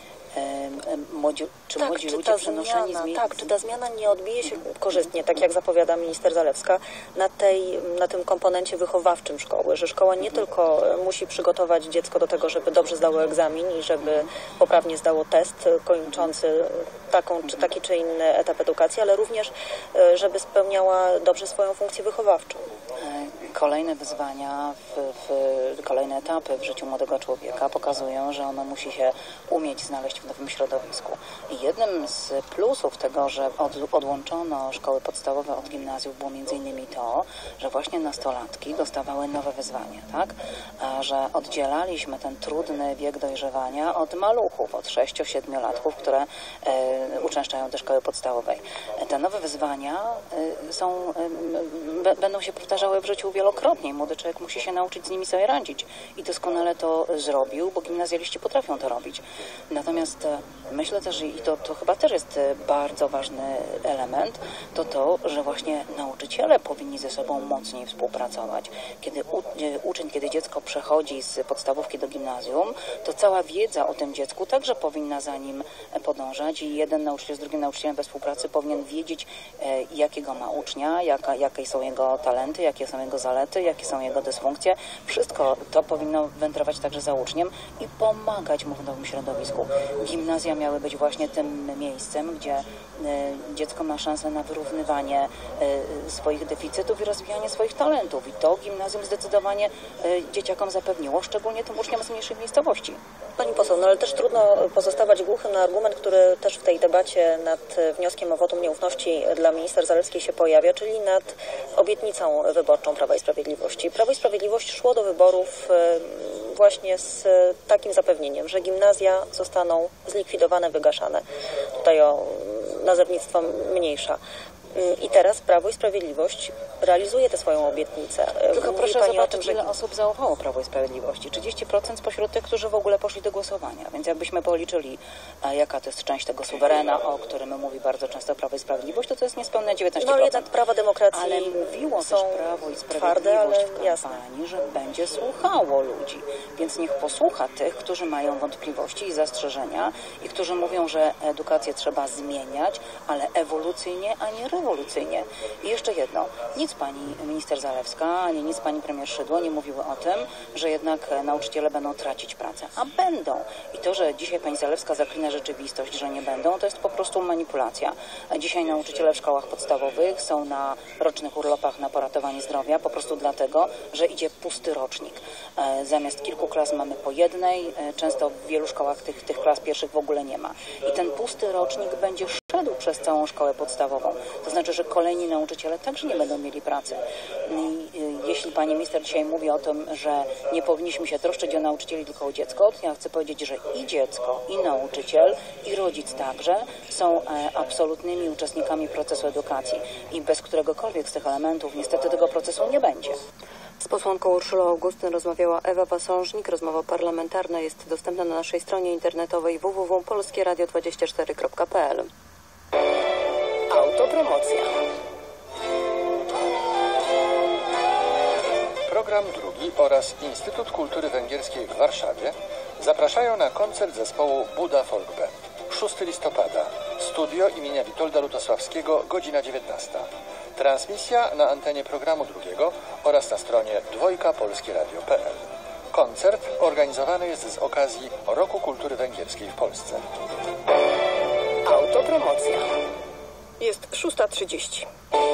Młodzi, czy tak, młodzi czy ludzie przenoszeni zmiana, z miejsc... Tak, czy ta zmiana nie odbije się korzystnie, tak jak zapowiada minister Zalewska, na, tej, na tym komponencie wychowawczym szkoły, że szkoła nie tylko musi przygotować dziecko do tego, żeby dobrze zdało egzamin i żeby poprawnie zdało test kończący taką, czy taki czy inny etap edukacji, ale również, żeby spełniała dobrze swoją funkcję wychowawczą. Kolejne wyzwania, w, w, kolejne etapy w życiu młodego człowieka pokazują, że ono musi się umieć znaleźć w nowym środowisku. I jednym z plusów tego, że od, odłączono szkoły podstawowe od gimnazjów, było między innymi to, że właśnie nastolatki dostawały nowe wyzwania, tak? A że oddzielaliśmy ten trudny wiek dojrzewania od maluchów, od sześciu-siedmiolatków, które e, uczęszczają do szkoły podstawowej. Te nowe wyzwania e, są, e, b, będą się powtarzały w życiu wielokrotnie. Młody człowiek musi się nauczyć z nimi sobie radzić. I doskonale to zrobił, bo gimnazjaliści potrafią to robić. Natomiast myślę też, i to, to chyba też jest bardzo ważny element, to to, że właśnie nauczyciele powinni ze sobą mocniej współpracować. Kiedy u, uczeń, kiedy dziecko przechodzi z podstawówki do gimnazjum, to cała wiedza o tym dziecku także powinna za nim podążać i jeden nauczyciel z drugim nauczycielem we współpracy powinien wiedzieć, jakiego ma ucznia, jaka, jakie są jego talenty, jakie są jego zalety, jakie są jego dysfunkcje. Wszystko to powinno wędrować także za uczniem i pomagać mu w nowym środowisku. Gimnazja miały być właśnie tym miejscem, gdzie dziecko ma szansę na wyrównywanie swoich deficytów i rozwijanie swoich talentów. I to gimnazjum zdecydowanie dzieciakom zapewniło, szczególnie tym uczniom z mniejszych miejscowości. Pani poseł, no ale też trudno pozostawać głuchym na argument, który też w tej debacie nad wnioskiem o wotum nieufności dla minister Zalewskiej się pojawia, czyli nad obietnicą wyborczą Prawa i Sprawiedliwości. Prawo i Sprawiedliwość szło do wyborów właśnie z takim zapewnieniem, że gimnazja zostaną zlikwidowane, wygaszane. Tutaj o nazewnictwo mniejsza. I teraz Prawo i Sprawiedliwość realizuje tę swoją obietnicę. Tylko Mówi proszę pani zobaczyć, o tym, że... ile osób załowało Prawo i Sprawiedliwości. trzydzieści procent spośród tych, którzy w ogóle poszli do głosowania. Więc jakbyśmy policzyli, jaka to jest część tego suwerena, o którym mówi bardzo często Prawo i Sprawiedliwość, to to jest niespełna dziewiętnaście procent. No ale jednak prawa demokracji ale mówiło są też Prawo i Sprawiedliwość twarde, ale w kampanii, jasne, że będzie słuchało ludzi. Więc niech posłucha tych, którzy mają wątpliwości i zastrzeżenia i którzy mówią, że edukację trzeba zmieniać, ale ewolucyjnie, a nie rewolucyjnie. I jeszcze jedno. Nic pani minister Zalewska, ani nic pani premier Szydło nie mówiły o tym, że jednak nauczyciele będą tracić pracę. A będą. I to, że dzisiaj pani Zalewska zaklina rzeczywistość, że nie będą, to jest po prostu manipulacja. Dzisiaj nauczyciele w szkołach podstawowych są na rocznych urlopach na poratowanie zdrowia po prostu dlatego, że idzie pusty rocznik. Zamiast kilku klas mamy po jednej, często w wielu szkołach tych, tych klas pierwszych w ogóle nie ma. I ten pusty rocznik będzie szedł przez całą szkołę podstawową. To znaczy, że kolejni nauczyciele także nie będą mieli pracy. I jeśli pani minister dzisiaj mówi o tym, że nie powinniśmy się troszczyć o nauczycieli, tylko o dziecko, to ja chcę powiedzieć, że i dziecko, i nauczyciel, i rodzic także są absolutnymi uczestnikami procesu edukacji i bez któregokolwiek z tych elementów niestety tego procesu nie będzie. Z posłanką Urszulą Augustyn rozmawiała Ewa Wasążnik. Rozmowa parlamentarna jest dostępna na naszej stronie internetowej w w w kropka polskie radio dwadzieścia cztery kropka p l. Autopromocja. Program drugi oraz Instytut Kultury Węgierskiej w Warszawie zapraszają na koncert zespołu Buda Folk Band. szóstego listopada. Studio imienia Witolda Lutosławskiego, godzina dziewiętnasta. Transmisja na antenie programu drugiego oraz na stronie dwojka polskie radio kropka p l. Koncert organizowany jest z okazji Roku Kultury Węgierskiej w Polsce. Autopromocja. Jest szósta trzydzieści.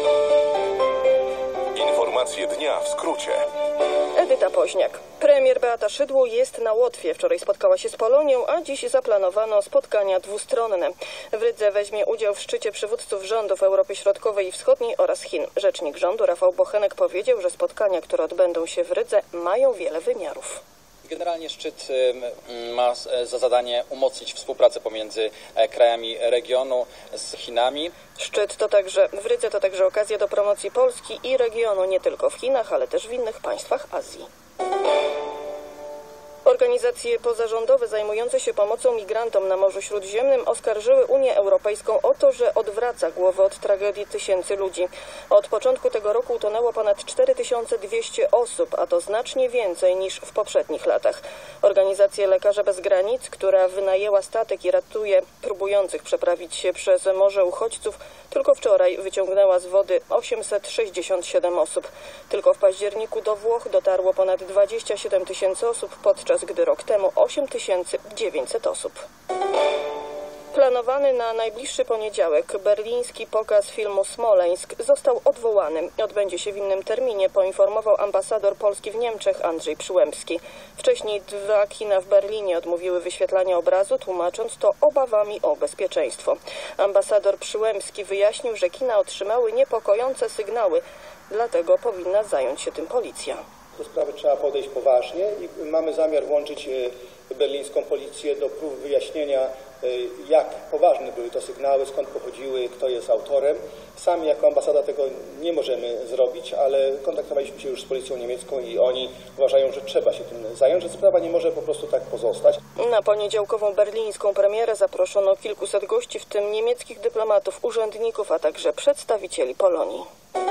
Informacje dnia w skrócie. Edyta Poźniak. Premier Beata Szydło jest na Łotwie. Wczoraj spotkała się z Polonią, a dziś zaplanowano spotkania dwustronne. W Rydze weźmie udział w szczycie przywódców rządów Europy Środkowej i Wschodniej oraz Chin. Rzecznik rządu Rafał Bochenek powiedział, że spotkania, które odbędą się w Rydze, mają wiele wymiarów. Generalnie szczyt ma za zadanie umocnić współpracę pomiędzy krajami regionu z Chinami. Szczyt to także w Rydze to także okazja do promocji Polski i regionu nie tylko w Chinach, ale też w innych państwach Azji. Organizacje pozarządowe zajmujące się pomocą migrantom na Morzu Śródziemnym oskarżyły Unię Europejską o to, że odwraca głowę od tragedii tysięcy ludzi. Od początku tego roku utonęło ponad cztery tysiące dwieście osób, a to znacznie więcej niż w poprzednich latach. Organizacja Lekarze Bez Granic, która wynajęła statek i ratuje próbujących przeprawić się przez morze uchodźców, tylko wczoraj wyciągnęła z wody osiemset sześćdziesiąt siedem osób. Tylko w październiku do Włoch dotarło ponad dwadzieścia siedem tysięcy osób, podczas gdy rok temu osiem tysięcy dziewięćset osób. Planowany na najbliższy poniedziałek berliński pokaz filmu Smoleńsk został odwołany. Odbędzie się w innym terminie, poinformował ambasador Polski w Niemczech Andrzej Przyłębski. Wcześniej dwa kina w Berlinie odmówiły wyświetlania obrazu, tłumacząc to obawami o bezpieczeństwo. Ambasador Przyłębski wyjaśnił, że kina otrzymały niepokojące sygnały, dlatego powinna zająć się tym policja. Do sprawy trzeba podejść poważnie i mamy zamiar włączyć berlińską policję do prób wyjaśnienia, jak poważne były to sygnały, skąd pochodziły, kto jest autorem. Sami jako ambasada tego nie możemy zrobić, ale kontaktowaliśmy się już z policją niemiecką i oni uważają, że trzeba się tym zająć, że sprawa nie może po prostu tak pozostać. Na poniedziałkową berlińską premierę zaproszono kilkuset gości, w tym niemieckich dyplomatów, urzędników, a także przedstawicieli Polonii.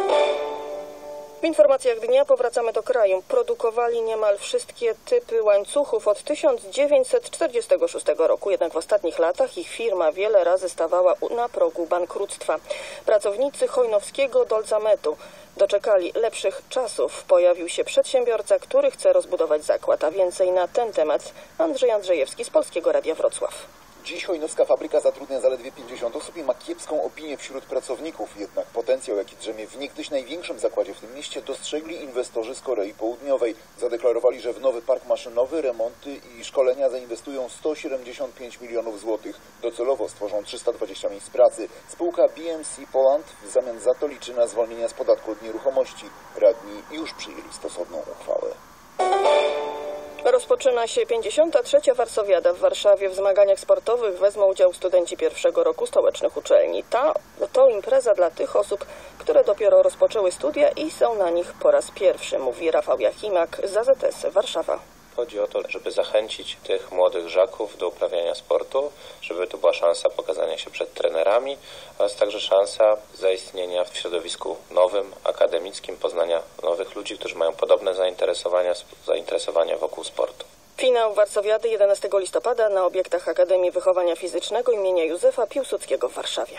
W informacjach dnia powracamy do kraju. Produkowali niemal wszystkie typy łańcuchów od tysiąc dziewięćset czterdziestego szóstego roku, jednak w ostatnich latach ich firma wiele razy stawała na progu bankructwa. Pracownicy hojnowskiego Dolcametu doczekali lepszych czasów. Pojawił się przedsiębiorca, który chce rozbudować zakład, a więcej na ten temat Andrzej Andrzejewski z Polskiego Radia Wrocław. Dziś hojnowska fabryka zatrudnia zaledwie pięćdziesiąt osób i ma kiepską opinię wśród pracowników. Jednak potencjał, jaki drzemie w niegdyś największym zakładzie w tym mieście, dostrzegli inwestorzy z Korei Południowej. Zadeklarowali, że w nowy park maszynowy, remonty i szkolenia zainwestują sto siedemdziesiąt pięć milionów złotych. Docelowo stworzą trzysta dwadzieścia miejsc pracy. Spółka B M C Poland w zamian za to liczy na zwolnienia z podatku od nieruchomości. Radni już przyjęli stosowną uchwałę. Rozpoczyna się pięćdziesiąta trzecia Warszowiada w Warszawie. W zmaganiach sportowych wezmą udział studenci pierwszego roku stołecznych uczelni. Ta to impreza dla tych osób, które dopiero rozpoczęły studia i są na nich po raz pierwszy, mówi Rafał Jachimak z A Z S Warszawa. Chodzi o to, żeby zachęcić tych młodych żaków do uprawiania sportu, żeby to była szansa pokazania się przed trenerami, oraz także szansa zaistnienia w środowisku nowym, akademickim, poznania nowych ludzi, którzy mają podobne zainteresowania, zainteresowania wokół sportu. Finał Warszowiady jedenastego listopada na obiektach Akademii Wychowania Fizycznego imienia Józefa Piłsudskiego w Warszawie.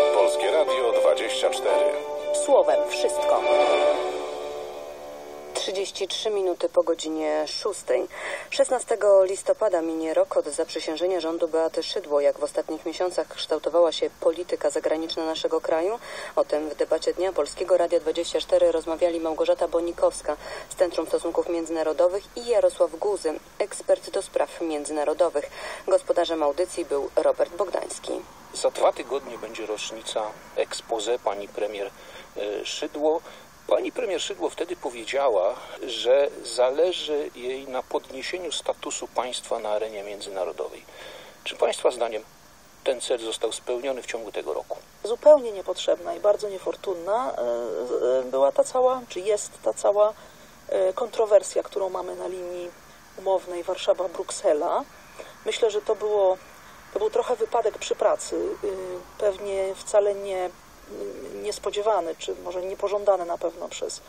Polskie Radio dwadzieścia cztery. Słowem wszystko. trzydzieści trzydzieści trzy minuty po godzinie szóstej. szesnastego listopada minie rok od zaprzysiężenia rządu Beaty Szydło. Jak w ostatnich miesiącach kształtowała się polityka zagraniczna naszego kraju? O tym w debacie Dnia Polskiego Radia dwadzieścia cztery rozmawiali Małgorzata Bonikowska z Centrum Stosunków Międzynarodowych i Jarosław Guzy, ekspert do spraw międzynarodowych. Gospodarzem audycji był Robert Bogdański. Za dwa tygodnie będzie rocznica expose pani premier Szydło. Pani premier Szydło wtedy powiedziała, że zależy jej na podniesieniu statusu państwa na arenie międzynarodowej. Czy państwa zdaniem ten cel został spełniony w ciągu tego roku? Zupełnie niepotrzebna i bardzo niefortunna była ta cała, czy jest ta cała kontrowersja, którą mamy na linii umownej Warszawa-Bruksela. Myślę, że to było, to był trochę wypadek przy pracy, pewnie wcale nie niespodziewany, czy może niepożądany na pewno przez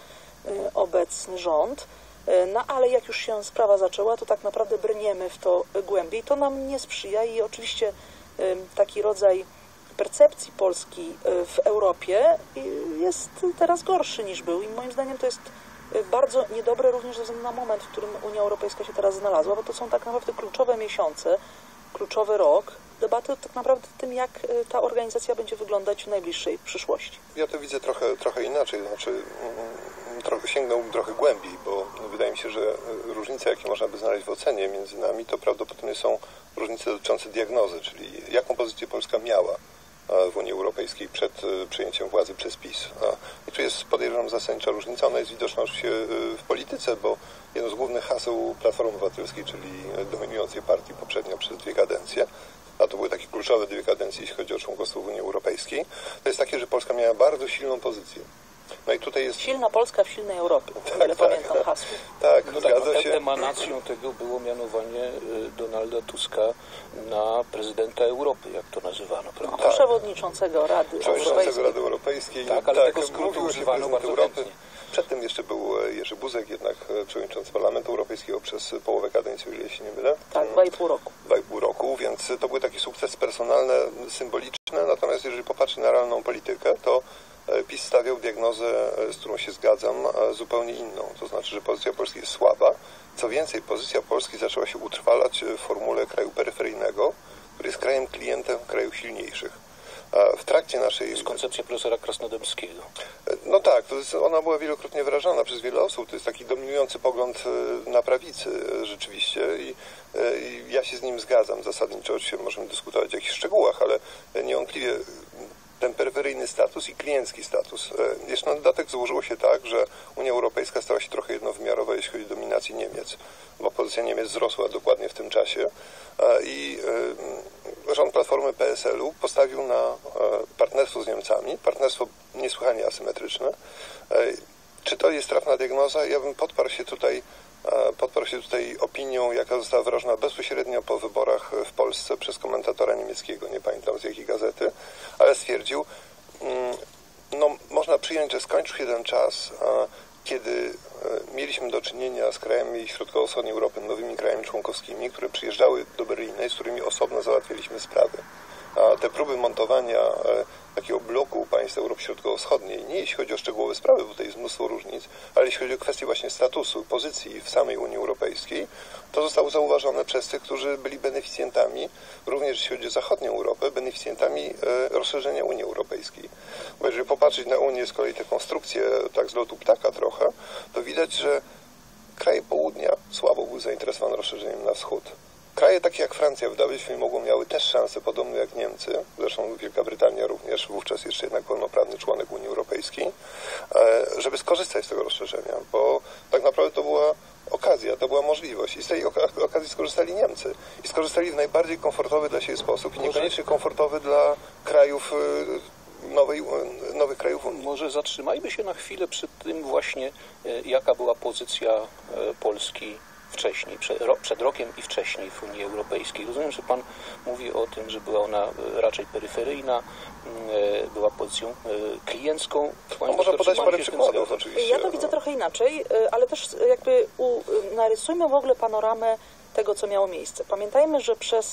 obecny rząd. No ale jak już się sprawa zaczęła, to tak naprawdę brniemy w to głębiej. To nam nie sprzyja i oczywiście taki rodzaj percepcji Polski w Europie jest teraz gorszy niż był i moim zdaniem to jest bardzo niedobre również ze względu na moment, w którym Unia Europejska się teraz znalazła, bo to są tak naprawdę kluczowe miesiące, kluczowy rok debaty tak naprawdę o tym, jak ta organizacja będzie wyglądać w najbliższej przyszłości. Ja to widzę trochę, trochę inaczej, znaczy trochę, sięgnąłbym trochę głębiej, bo wydaje mi się, że różnice, jakie można by znaleźć w ocenie między nami, to prawdopodobnie są różnice dotyczące diagnozy, czyli jaką pozycję Polska miała w Unii Europejskiej przed przejęciem władzy przez PiS. I tu jest, podejrzewam, zasadnicza różnica. Ona jest widoczna oczywiście w polityce, bo jedno z głównych haseł Platformy Obywatelskiej, czyli dominującej partii poprzednio przez dwie kadencje, a to były takie kluczowe dwie kadencje, jeśli chodzi o członkostwo w Unii Europejskiej, to jest takie, że Polska miała bardzo silną pozycję. No i tutaj jest... Silna Polska w silnej Europie, o ile tak, pamiętam tak, hasło. Tak, no zgadza tak, się. Emanacją tego było mianowanie Donalda Tuska na prezydenta Europy, jak to nazywano, prawda? No, przewodniczącego Rady Przewodniczącego Europejskiej. Rady Europejskiej. Tak, ale tak, tego skrótu używano bardzo Europy. chętnie. Przedtem jeszcze był Jerzy Buzek, jednak przewodniczący Parlamentu Europejskiego przez połowę kadencji, o ile się nie mylę. Tak, dwa i pół roku. Dwa i pół roku, więc to były takie sukcesy personalne, symboliczne, natomiast jeżeli popatrzy na realną politykę, to PiS stawiał diagnozę, z którą się zgadzam, zupełnie inną. To znaczy, że pozycja Polski jest słaba. Co więcej, pozycja Polski zaczęła się utrwalać w formule kraju peryferyjnego, który jest krajem klientem krajów silniejszych. W trakcie naszej... To jest koncepcja profesora Krasnodębskiego. No tak, to jest, ona była wielokrotnie wyrażana przez wiele osób. To jest taki dominujący pogląd na prawicy rzeczywiście i, i ja się z nim zgadzam zasadniczo. Oczywiście możemy dyskutować o jakichś szczegółach, ale niewątpliwie ten peryferyjny status i kliencki status. Jeszcze na dodatek złożyło się tak, że Unia Europejska stała się trochę jednowymiarowa, jeśli chodzi o dominację Niemiec, bo pozycja Niemiec wzrosła dokładnie w tym czasie i rząd Platformy P S L u postawił na partnerstwo z Niemcami, partnerstwo niesłychanie asymetryczne. Czy to jest trafna diagnoza? Ja bym podparł się tutaj Podparł się tutaj opinią, jaka została wyrażona bezpośrednio po wyborach w Polsce przez komentatora niemieckiego, nie pamiętam z jakiej gazety, ale stwierdził, no można przyjąć, że skończył się ten czas, kiedy mieliśmy do czynienia z krajami środkowo-wschodniej Europy, nowymi krajami członkowskimi, które przyjeżdżały do Berlina i z którymi osobno załatwialiśmy sprawy. A te próby montowania takiego bloku państw Europy Środkowo-Wschodniej, nie jeśli chodzi o szczegółowe sprawy, bo tutaj jest mnóstwo różnic, ale jeśli chodzi o kwestię właśnie statusu, pozycji w samej Unii Europejskiej, to zostało zauważone przez tych, którzy byli beneficjentami, również jeśli chodzi o zachodnią Europę, beneficjentami rozszerzenia Unii Europejskiej. Bo jeżeli popatrzeć na Unię, z kolei tę konstrukcję tak z lotu ptaka trochę, to widać, że kraje południa słabo były zainteresowane rozszerzeniem na wschód. Kraje takie jak Francja, wydawać się mogą, miały też szansę, podobnie jak Niemcy, zresztą Wielka Brytania również, wówczas jeszcze jednak pełnoprawny członek Unii Europejskiej, żeby skorzystać z tego rozszerzenia, bo tak naprawdę to była okazja, to była możliwość i z tej okazji skorzystali Niemcy i skorzystali w najbardziej komfortowy dla siebie sposób i niekoniecznie komfortowy dla krajów nowej, nowych krajów Unii. Może zatrzymajmy się na chwilę przy tym właśnie, jaka była pozycja Polski wcześniej, przed, przed rokiem i wcześniej w Unii Europejskiej. Rozumiem, że Pan mówi o tym, że była ona raczej peryferyjna, była pozycją kliencką. No, można podać parę przykładów oczywiście. Ja to widzę trochę inaczej, ale też jakby u, narysujmy w ogóle panoramę tego, co miało miejsce. Pamiętajmy, że przez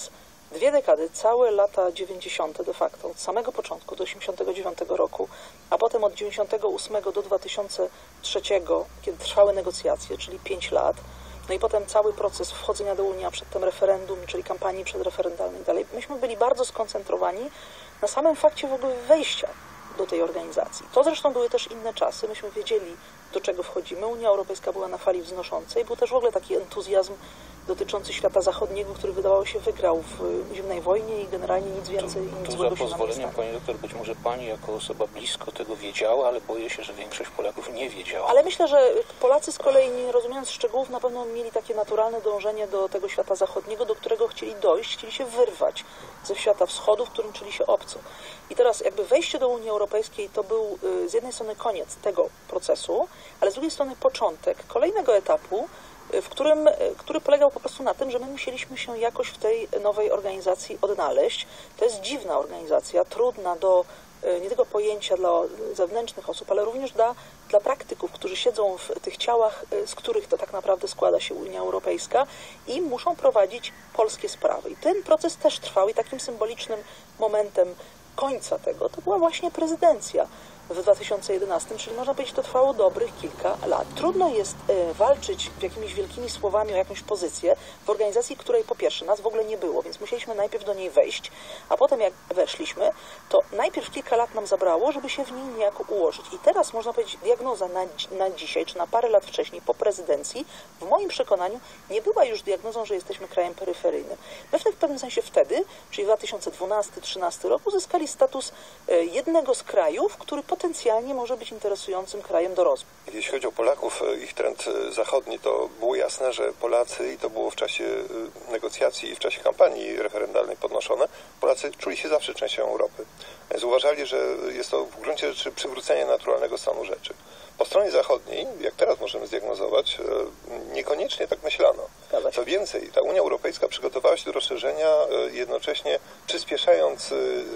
dwie dekady, całe lata dziewięćdziesiąte de facto, od samego początku do osiemdziesiątego dziewiątego roku, a potem od dziewięćdziesiątego ósmego do dwa tysiące trzeciego, kiedy trwały negocjacje, czyli pięć lat, no i potem cały proces wchodzenia do Unii, a przedtem referendum, czyli kampanii przedreferendalnej i dalej. Myśmy byli bardzo skoncentrowani na samym fakcie w ogóle wejścia do tej organizacji. To zresztą były też inne czasy. Myśmy wiedzieli, do czego wchodzimy. Unia Europejska była na fali wznoszącej. Był też w ogóle taki entuzjazm dotyczący świata zachodniego, który wydawało się wygrał w zimnej wojnie i generalnie nic więcej, tu, nic tu złego za się nam nie pozwoleniem, stanie. pani doktor, być może pani jako osoba blisko tego wiedziała, ale boję się, że większość Polaków nie wiedziała. Ale myślę, że Polacy z kolei, nie rozumiejąc szczegółów, na pewno mieli takie naturalne dążenie do tego świata zachodniego, do którego chcieli dojść, chcieli się wyrwać ze świata wschodu, w którym czuli się obco. I teraz jakby wejście do Unii Europejskiej to był z jednej strony koniec tego procesu, ale z drugiej strony początek kolejnego etapu, w którym, który polegał po prostu na tym, że my musieliśmy się jakoś w tej nowej organizacji odnaleźć. To jest dziwna organizacja, trudna do nie tylko pojęcia dla zewnętrznych osób, ale również dla, dla praktyków, którzy siedzą w tych ciałach, z których to tak naprawdę składa się Unia Europejska i muszą prowadzić polskie sprawy. I ten proces też trwał i takim symbolicznym momentem końca tego to była właśnie prezydencja w dwa tysiące jedenastym, czyli można powiedzieć, to trwało dobrych kilka lat. Trudno jest e, walczyć jakimiś wielkimi słowami o jakąś pozycję w organizacji, której po pierwsze nas w ogóle nie było, więc musieliśmy najpierw do niej wejść, a potem jak weszliśmy, to najpierw kilka lat nam zabrało, żeby się w niej niejako ułożyć. I teraz można powiedzieć, diagnoza na, na dzisiaj, czy na parę lat wcześniej, po prezydencji, w moim przekonaniu nie była już diagnozą, że jesteśmy krajem peryferyjnym. My w pewnym sensie wtedy, czyli w dwa tysiące dwunastym do dwa tysiące trzynastego roku, uzyskali status e, jednego z krajów, który potencjalnie może być interesującym krajem do rozwoju. Jeśli chodzi o Polaków, ich trend zachodni, to było jasne, że Polacy, i to było w czasie negocjacji i w czasie kampanii referendalnej podnoszone, Polacy czuli się zawsze częścią Europy. Więc uważali, że jest to w gruncie rzeczy przywrócenie naturalnego stanu rzeczy. Po stronie zachodniej, jak teraz możemy zdiagnozować, niekoniecznie tak myślano. Co więcej, ta Unia Europejska przygotowała się do rozszerzenia, jednocześnie przyspieszając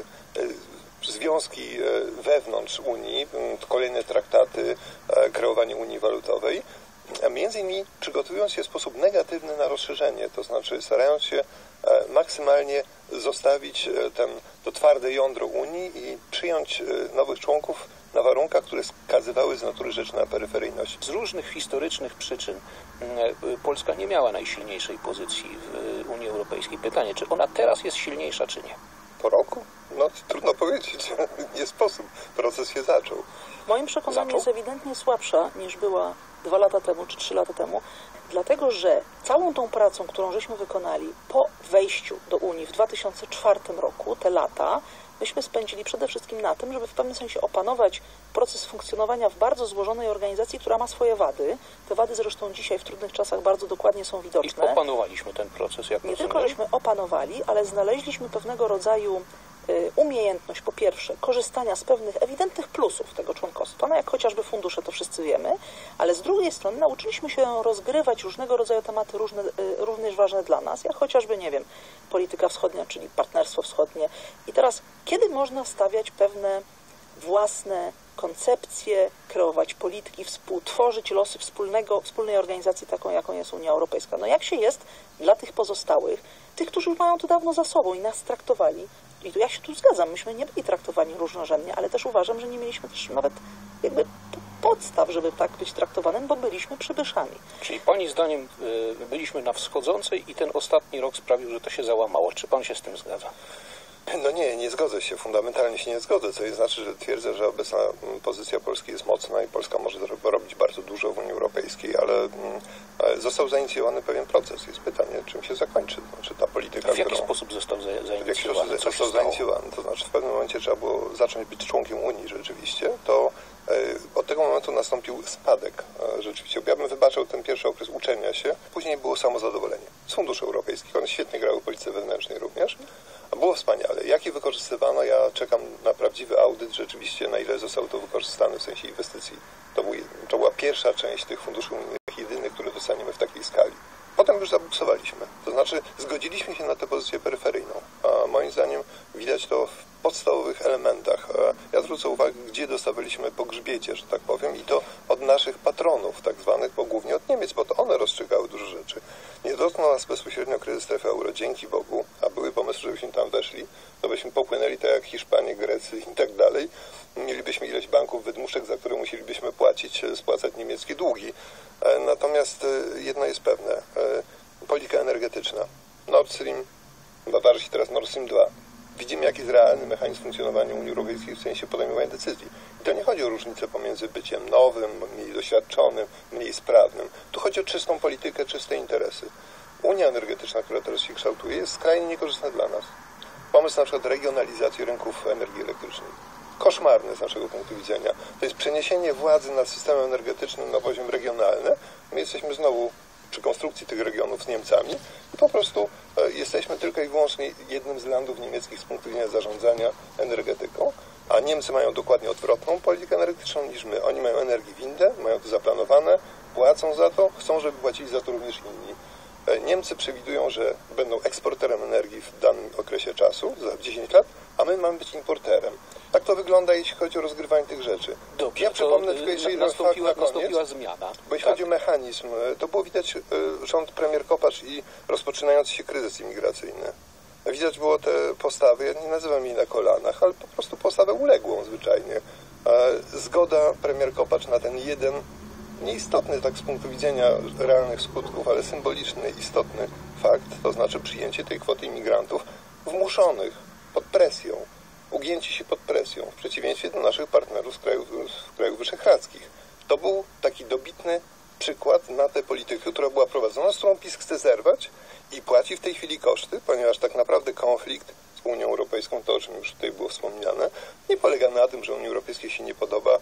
związki wewnątrz Unii, kolejne traktaty, kreowanie Unii Walutowej, a między innymi przygotowując się w sposób negatywny na rozszerzenie, to znaczy starając się maksymalnie zostawić ten, to twarde jądro Unii i przyjąć nowych członków na warunkach, które skazywały z natury rzeczy na peryferyjność. Z różnych historycznych przyczyn Polska nie miała najsilniejszej pozycji w Unii Europejskiej. Pytanie, czy ona teraz jest silniejsza, czy nie? Po roku? No trudno powiedzieć. Nie sposób. Proces się zaczął. W moim przekonaniu Zaczął? jest ewidentnie słabsza niż była dwa lata temu czy trzy lata temu, dlatego że całą tą pracą, którą żeśmy wykonali po wejściu do Unii w dwa tysiące czwartym roku, te lata, myśmy spędzili przede wszystkim na tym, żeby w pewnym sensie opanować proces funkcjonowania w bardzo złożonej organizacji, która ma swoje wady. Te wady zresztą dzisiaj w trudnych czasach bardzo dokładnie są widoczne. I opanowaliśmy ten proces, jak Nie rozumiem. tylko żeśmy opanowali, ale znaleźliśmy pewnego rodzaju umiejętność, po pierwsze, korzystania z pewnych ewidentnych plusów tego członkostwa, no jak chociażby fundusze, to wszyscy wiemy, ale z drugiej strony nauczyliśmy się rozgrywać różnego rodzaju tematy różne, również ważne dla nas, jak chociażby, nie wiem, polityka wschodnia, czyli partnerstwo wschodnie. I teraz, kiedy można stawiać pewne własne koncepcje, kreować polityki, współtworzyć losy wspólnego, wspólnej organizacji, taką jaką jest Unia Europejska. No jak się jest dla tych pozostałych, tych, którzy już mają to dawno za sobą i nas traktowali, i tu ja się tu zgadzam, myśmy nie byli traktowani różnorodnie, ale też uważam, że nie mieliśmy też nawet jakby podstaw, żeby tak być traktowanym, bo byliśmy przybyszami. Czyli pani zdaniem y, byliśmy na wschodzącej i ten ostatni rok sprawił, że to się załamało. Czy pan się z tym zgadza? No nie, nie zgodzę się, fundamentalnie się nie zgodzę, co znaczy, że twierdzę, że obecna pozycja Polski jest mocna i Polska może robić bardzo dużo w Unii Europejskiej, ale został zainicjowany pewien proces. Jest pytanie, czym się zakończy. Znaczy ta polityka, w jaki którą, sposób został zainicjowany? W jaki sposób został zainicjowany? To znaczy w pewnym momencie trzeba było zacząć być członkiem Unii rzeczywiście, to od tego momentu nastąpił spadek rzeczywiście. Ja bym wybaczał ten pierwszy okres uczenia się, później było samozadowolenie. Z funduszy europejskich, one świetnie grały w polityce wewnętrznej również. Było wspaniale. Jak je wykorzystywano, ja czekam na prawdziwy audyt rzeczywiście, na ile zostało to wykorzystane w sensie inwestycji. To, był, to była pierwsza część tych funduszy unijnych, jedynych, które dostaniemy w takiej skali. Potem już zabuksowaliśmy. To znaczy zgodziliśmy się na tę pozycję peryferyjną. A moim zdaniem widać to w podstawowych elementach. Ja zwrócę uwagę, gdzie dostawaliśmy po grzbiecie, że tak powiem, i to od naszych patronów tak zwanych, bo głównie od Niemiec, bo to one rozstrzygały dużo rzeczy. Nie dotknął nas bezpośrednio kryzys strefy euro, dzięki Bogu, a były pomysły żebyśmy tam weszli, to byśmy popłynęli tak jak Hiszpanie, Grecy i tak dalej. Mielibyśmy ileś banków wydmuszek, za które musielibyśmy płacić, spłacać niemieckie długi. Natomiast jedno jest pewne, polityka energetyczna. Nord Stream, Bawarzy teraz Nord Stream dwa. Widzimy, jaki jest realny mechanizm funkcjonowania Unii Europejskiej w sensie podejmowania decyzji. I to nie chodzi o różnicę pomiędzy byciem nowym, mniej doświadczonym, mniej sprawnym. Tu chodzi o czystą politykę, czyste interesy. Unia energetyczna, która teraz się kształtuje, jest skrajnie niekorzystna dla nas. Pomysł na przykład regionalizacji rynków energii elektrycznej. Koszmarny z naszego punktu widzenia. To jest przeniesienie władzy nad systemem energetycznym na poziom regionalny. My jesteśmy znowu przy konstrukcji tych regionów z Niemcami i po prostu e, jesteśmy tylko i wyłącznie jednym z landów niemieckich z punktu widzenia zarządzania energetyką, a Niemcy mają dokładnie odwrotną politykę energetyczną niż my. Oni mają energię windę, mają to zaplanowane, płacą za to, chcą, żeby płacili za to również inni. E, Niemcy przewidują, że będą eksporterem energii w danym okresie czasu, za dziesięć lat, a my mamy być importerem. Tak to wygląda, jeśli chodzi o rozgrywanie tych rzeczy. Dobrze, ja przypomnę to, tylko jeszcze nastąpiła, na koniec, nastąpiła zmiana. Bo jeśli tak. chodzi o mechanizm, to było widać rząd premier Kopacz i rozpoczynający się kryzys imigracyjny. Widać było te postawy, ja nie nazywam jej na kolanach, ale po prostu postawę uległą zwyczajnie. Zgoda premier Kopacz na ten jeden, nieistotny tak z punktu widzenia realnych skutków, ale symboliczny, istotny fakt, to znaczy przyjęcie tej kwoty imigrantów wmuszonych, pod presją, ugięci się pod presją, w przeciwieństwie do naszych partnerów z krajów, z krajów wyszehradzkich. To był taki dobitny przykład na tę politykę, która była prowadzona, z którą PiS chce zerwać i płaci w tej chwili koszty, ponieważ tak naprawdę konflikt z Unią Europejską, to o czym już tutaj było wspominane, nie polega na tym, że Unii Europejskiej się nie podoba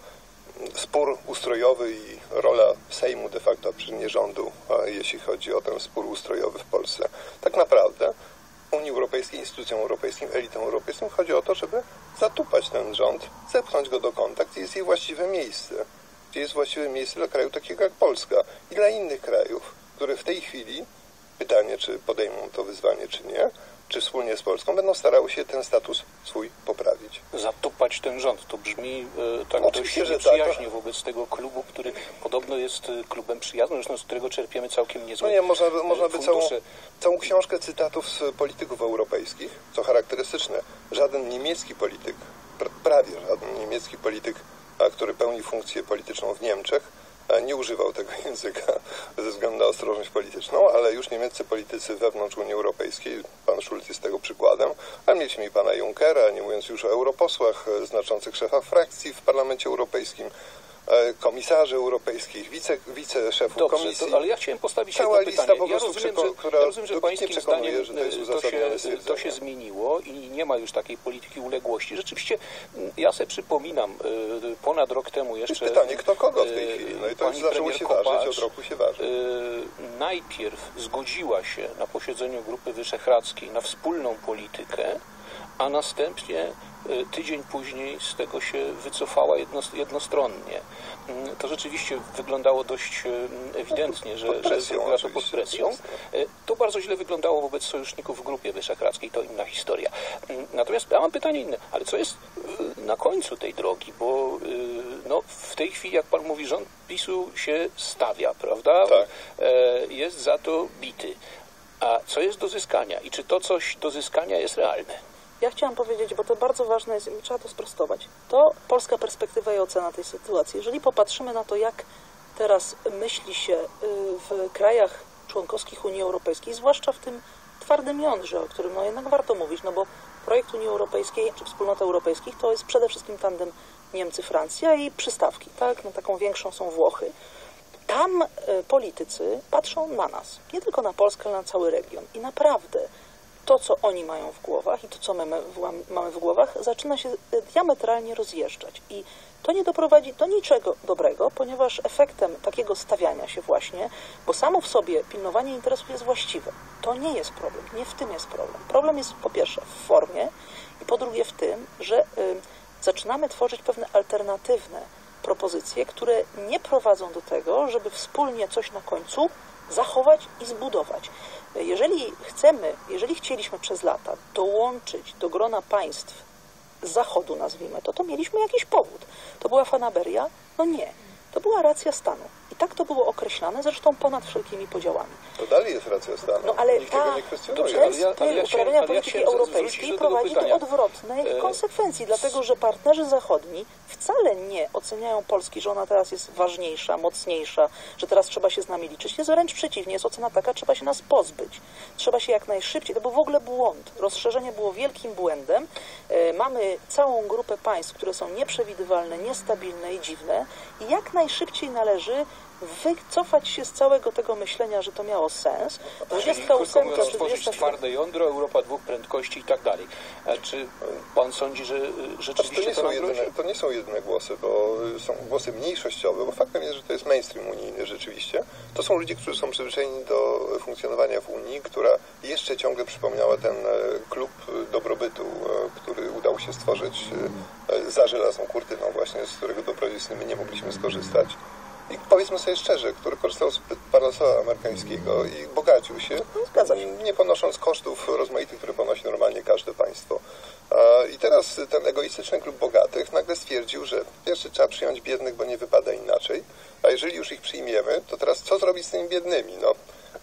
spór ustrojowy i rola Sejmu de facto, a przecież nie rządu, a jeśli chodzi o ten spór ustrojowy w Polsce. Tak naprawdę Unii Europejskiej, instytucjom europejskim, elitom europejskim chodzi o to, żeby zatupać ten rząd, zepchnąć go do kąta, gdzie jest jej właściwe miejsce. Gdzie jest właściwe miejsce dla kraju takiego jak Polska i dla innych krajów, które w tej chwili, pytanie, czy podejmą to wyzwanie, czy nie, czy wspólnie z Polską, będą starały się ten status swój poprawić. Zatupać ten rząd, to brzmi e, tak Oczywiście, dość że nieprzyjaźnie tak. wobec tego klubu, który podobno jest klubem przyjaznym, zresztą z którego czerpiemy całkiem niezłe No nie, można, można by całą, fundusze. całą książkę cytatów z polityków europejskich, co charakterystyczne. Żaden niemiecki polityk, prawie żaden niemiecki polityk, który pełni funkcję polityczną w Niemczech, nie używał tego języka ze względu na ostrożność polityczną, ale już niemieccy politycy wewnątrz Unii Europejskiej, pan Schulz jest tego przykładem, a mieliśmy i pana Junckera, nie mówiąc już o europosłach, znaczących szefach frakcji w Parlamencie Europejskim, komisarzy europejskich, wice, wiceszefów Dobrze, komisji. To, ale ja chciałem postawić Cała jedno lista pytanie. po Ja prostu, rozumiem, przeko- że, która ja rozumiem, że dobitnie pańskim przekonuje, zdaniem że to jest to uzasadnione się, stwierdzenie. to się zmieniło i nie ma już takiej polityki uległości. Rzeczywiście, ja sobie przypominam, ponad rok temu jeszcze... Pytanie, kto kogo w tej chwili? No i to już zaczęło się Kopacz, ważyć, od roku się waży. Najpierw zgodziła się na posiedzeniu Grupy Wyszehradzkiej na wspólną politykę, a następnie tydzień później z tego się wycofała jednostronnie. To rzeczywiście wyglądało dość ewidentnie, że, presją, że zrobiła to pod presją. To bardzo źle wyglądało wobec sojuszników w Grupie Wyszehradzkiej, to inna historia. Natomiast ja mam pytanie inne, ale co jest na końcu tej drogi, bo no, w tej chwili, jak pan mówi, rząd PiS-u się stawia, prawda? Tak. Jest za to bity. A co jest do zyskania? I czy to coś do zyskania jest realne? Ja chciałam powiedzieć, bo to bardzo ważne jest, trzeba to sprostować. To polska perspektywa i ocena tej sytuacji. Jeżeli popatrzymy na to, jak teraz myśli się w krajach członkowskich Unii Europejskiej, zwłaszcza w tym twardym jądrze, o którym no jednak warto mówić, no bo projekt Unii Europejskiej czy Wspólnoty Europejskich to jest przede wszystkim tandem Niemcy-Francja i przystawki, tak? No taką większą są Włochy. Tam politycy patrzą na nas, nie tylko na Polskę, ale na cały region. I naprawdę to, co oni mają w głowach i to, co my mamy w głowach, zaczyna się diametralnie rozjeżdżać. I to nie doprowadzi do niczego dobrego, ponieważ efektem takiego stawiania się właśnie, bo samo w sobie pilnowanie interesów jest właściwe. To nie jest problem, nie w tym jest problem. Problem jest po pierwsze w formie i po drugie w tym, że y, zaczynamy tworzyć pewne alternatywne propozycje, które nie prowadzą do tego, żeby wspólnie coś na końcu zachować i zbudować. Jeżeli chcemy, jeżeli chcieliśmy przez lata dołączyć do grona państw z Zachodu, nazwijmy to, to mieliśmy jakiś powód. To była fanaberia? No nie. To była racja stanu. I tak to było określane, zresztą ponad wszelkimi podziałami. To dalej jest racja stanu. No ale Nikt ta, tego nie kwestionuje. ten Ale ja- ale styl ja się- uprawiania ale ja polityki chciałem europejskiej zwrócić do tego prowadzi do pytania. odwrotnych E, konsekwencji, dlatego że partnerzy zachodni wcale nie oceniają Polski, że ona teraz jest ważniejsza, mocniejsza, że teraz trzeba się z nami liczyć. Jest wręcz przeciwnie, jest ocena taka, trzeba się nas pozbyć. Trzeba się jak najszybciej, to był w ogóle błąd. Rozszerzenie było wielkim błędem. E, mamy całą grupę państw, które są nieprzewidywalne, niestabilne i dziwne i jak najszybciej należy wycofać się z całego tego myślenia, że to miało sens. dwudziestka ósemka czy stworzyć dwudziesta twarde jądro, Europa dwóch prędkości i tak dalej. A czy pan sądzi, że y, Znaczy, rzeczywiście to, nie to są nam jedyne, grozi? to nie są jedyne głosy, bo są głosy mniejszościowe, bo faktem jest, że to jest mainstream unijny rzeczywiście. To są ludzie, którzy są przyzwyczajeni do funkcjonowania w Unii, która jeszcze ciągle przypomniała ten e, klub dobrobytu, e, który udało się stworzyć e, za żelazną kurtyną właśnie, z którego dobrodziejstwem my nie mogliśmy skorzystać. I powiedzmy sobie szczerze, który korzystał z parasola amerykańskiego i bogacił się, nie ponosząc kosztów rozmaitych, które ponosi normalnie każde państwo. I teraz ten egoistyczny klub bogatych nagle stwierdził, że pierwszy trzeba przyjąć biednych, bo nie wypada inaczej, a jeżeli już ich przyjmiemy, to teraz co zrobić z tymi biednymi? No,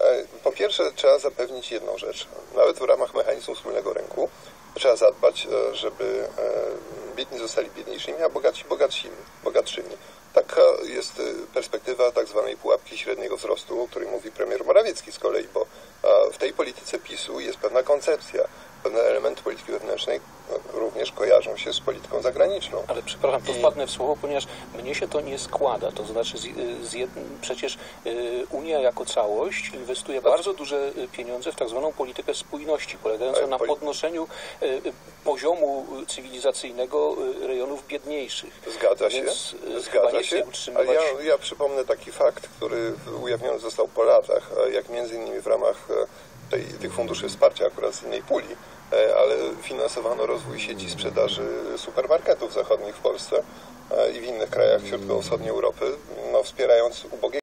po pierwsze trzeba zapewnić jedną rzecz, nawet w ramach mechanizmu wspólnego rynku trzeba zadbać, żeby biedni zostali biedniejszymi, a bogatsi bogatszymi. bogatszymi. Taka jest perspektywa tak zwanej pułapki średniego wzrostu, o której mówi premier Morawiecki z kolei, bo w tej polityce PiSu jest pewna koncepcja, pewne elementy polityki wewnętrznej również kojarzą się z polityką zagraniczną. Ale przepraszam, to I- wpadnę w słowo, ponieważ mnie się to nie składa. To znaczy, z, z jed... przecież y, Unia jako całość inwestuje bardzo duże y, pieniądze w tak zwaną politykę spójności, polegającą Ale na poli- podnoszeniu y, y, poziomu cywilizacyjnego y, rejonów biedniejszych. Zgadza się, Więc, y, chyba zgadza nie chcę się, utrzymywać... ale ja, ja przypomnę taki fakt, który ujawniony został po latach, jak między innymi w ramach tej, tych funduszy wsparcia akurat z innej puli, ale finansowano rozwój sieci sprzedaży supermarketów zachodnich w Polsce i w innych krajach środkowo-wschodniej Europy, no, wspierając ubogie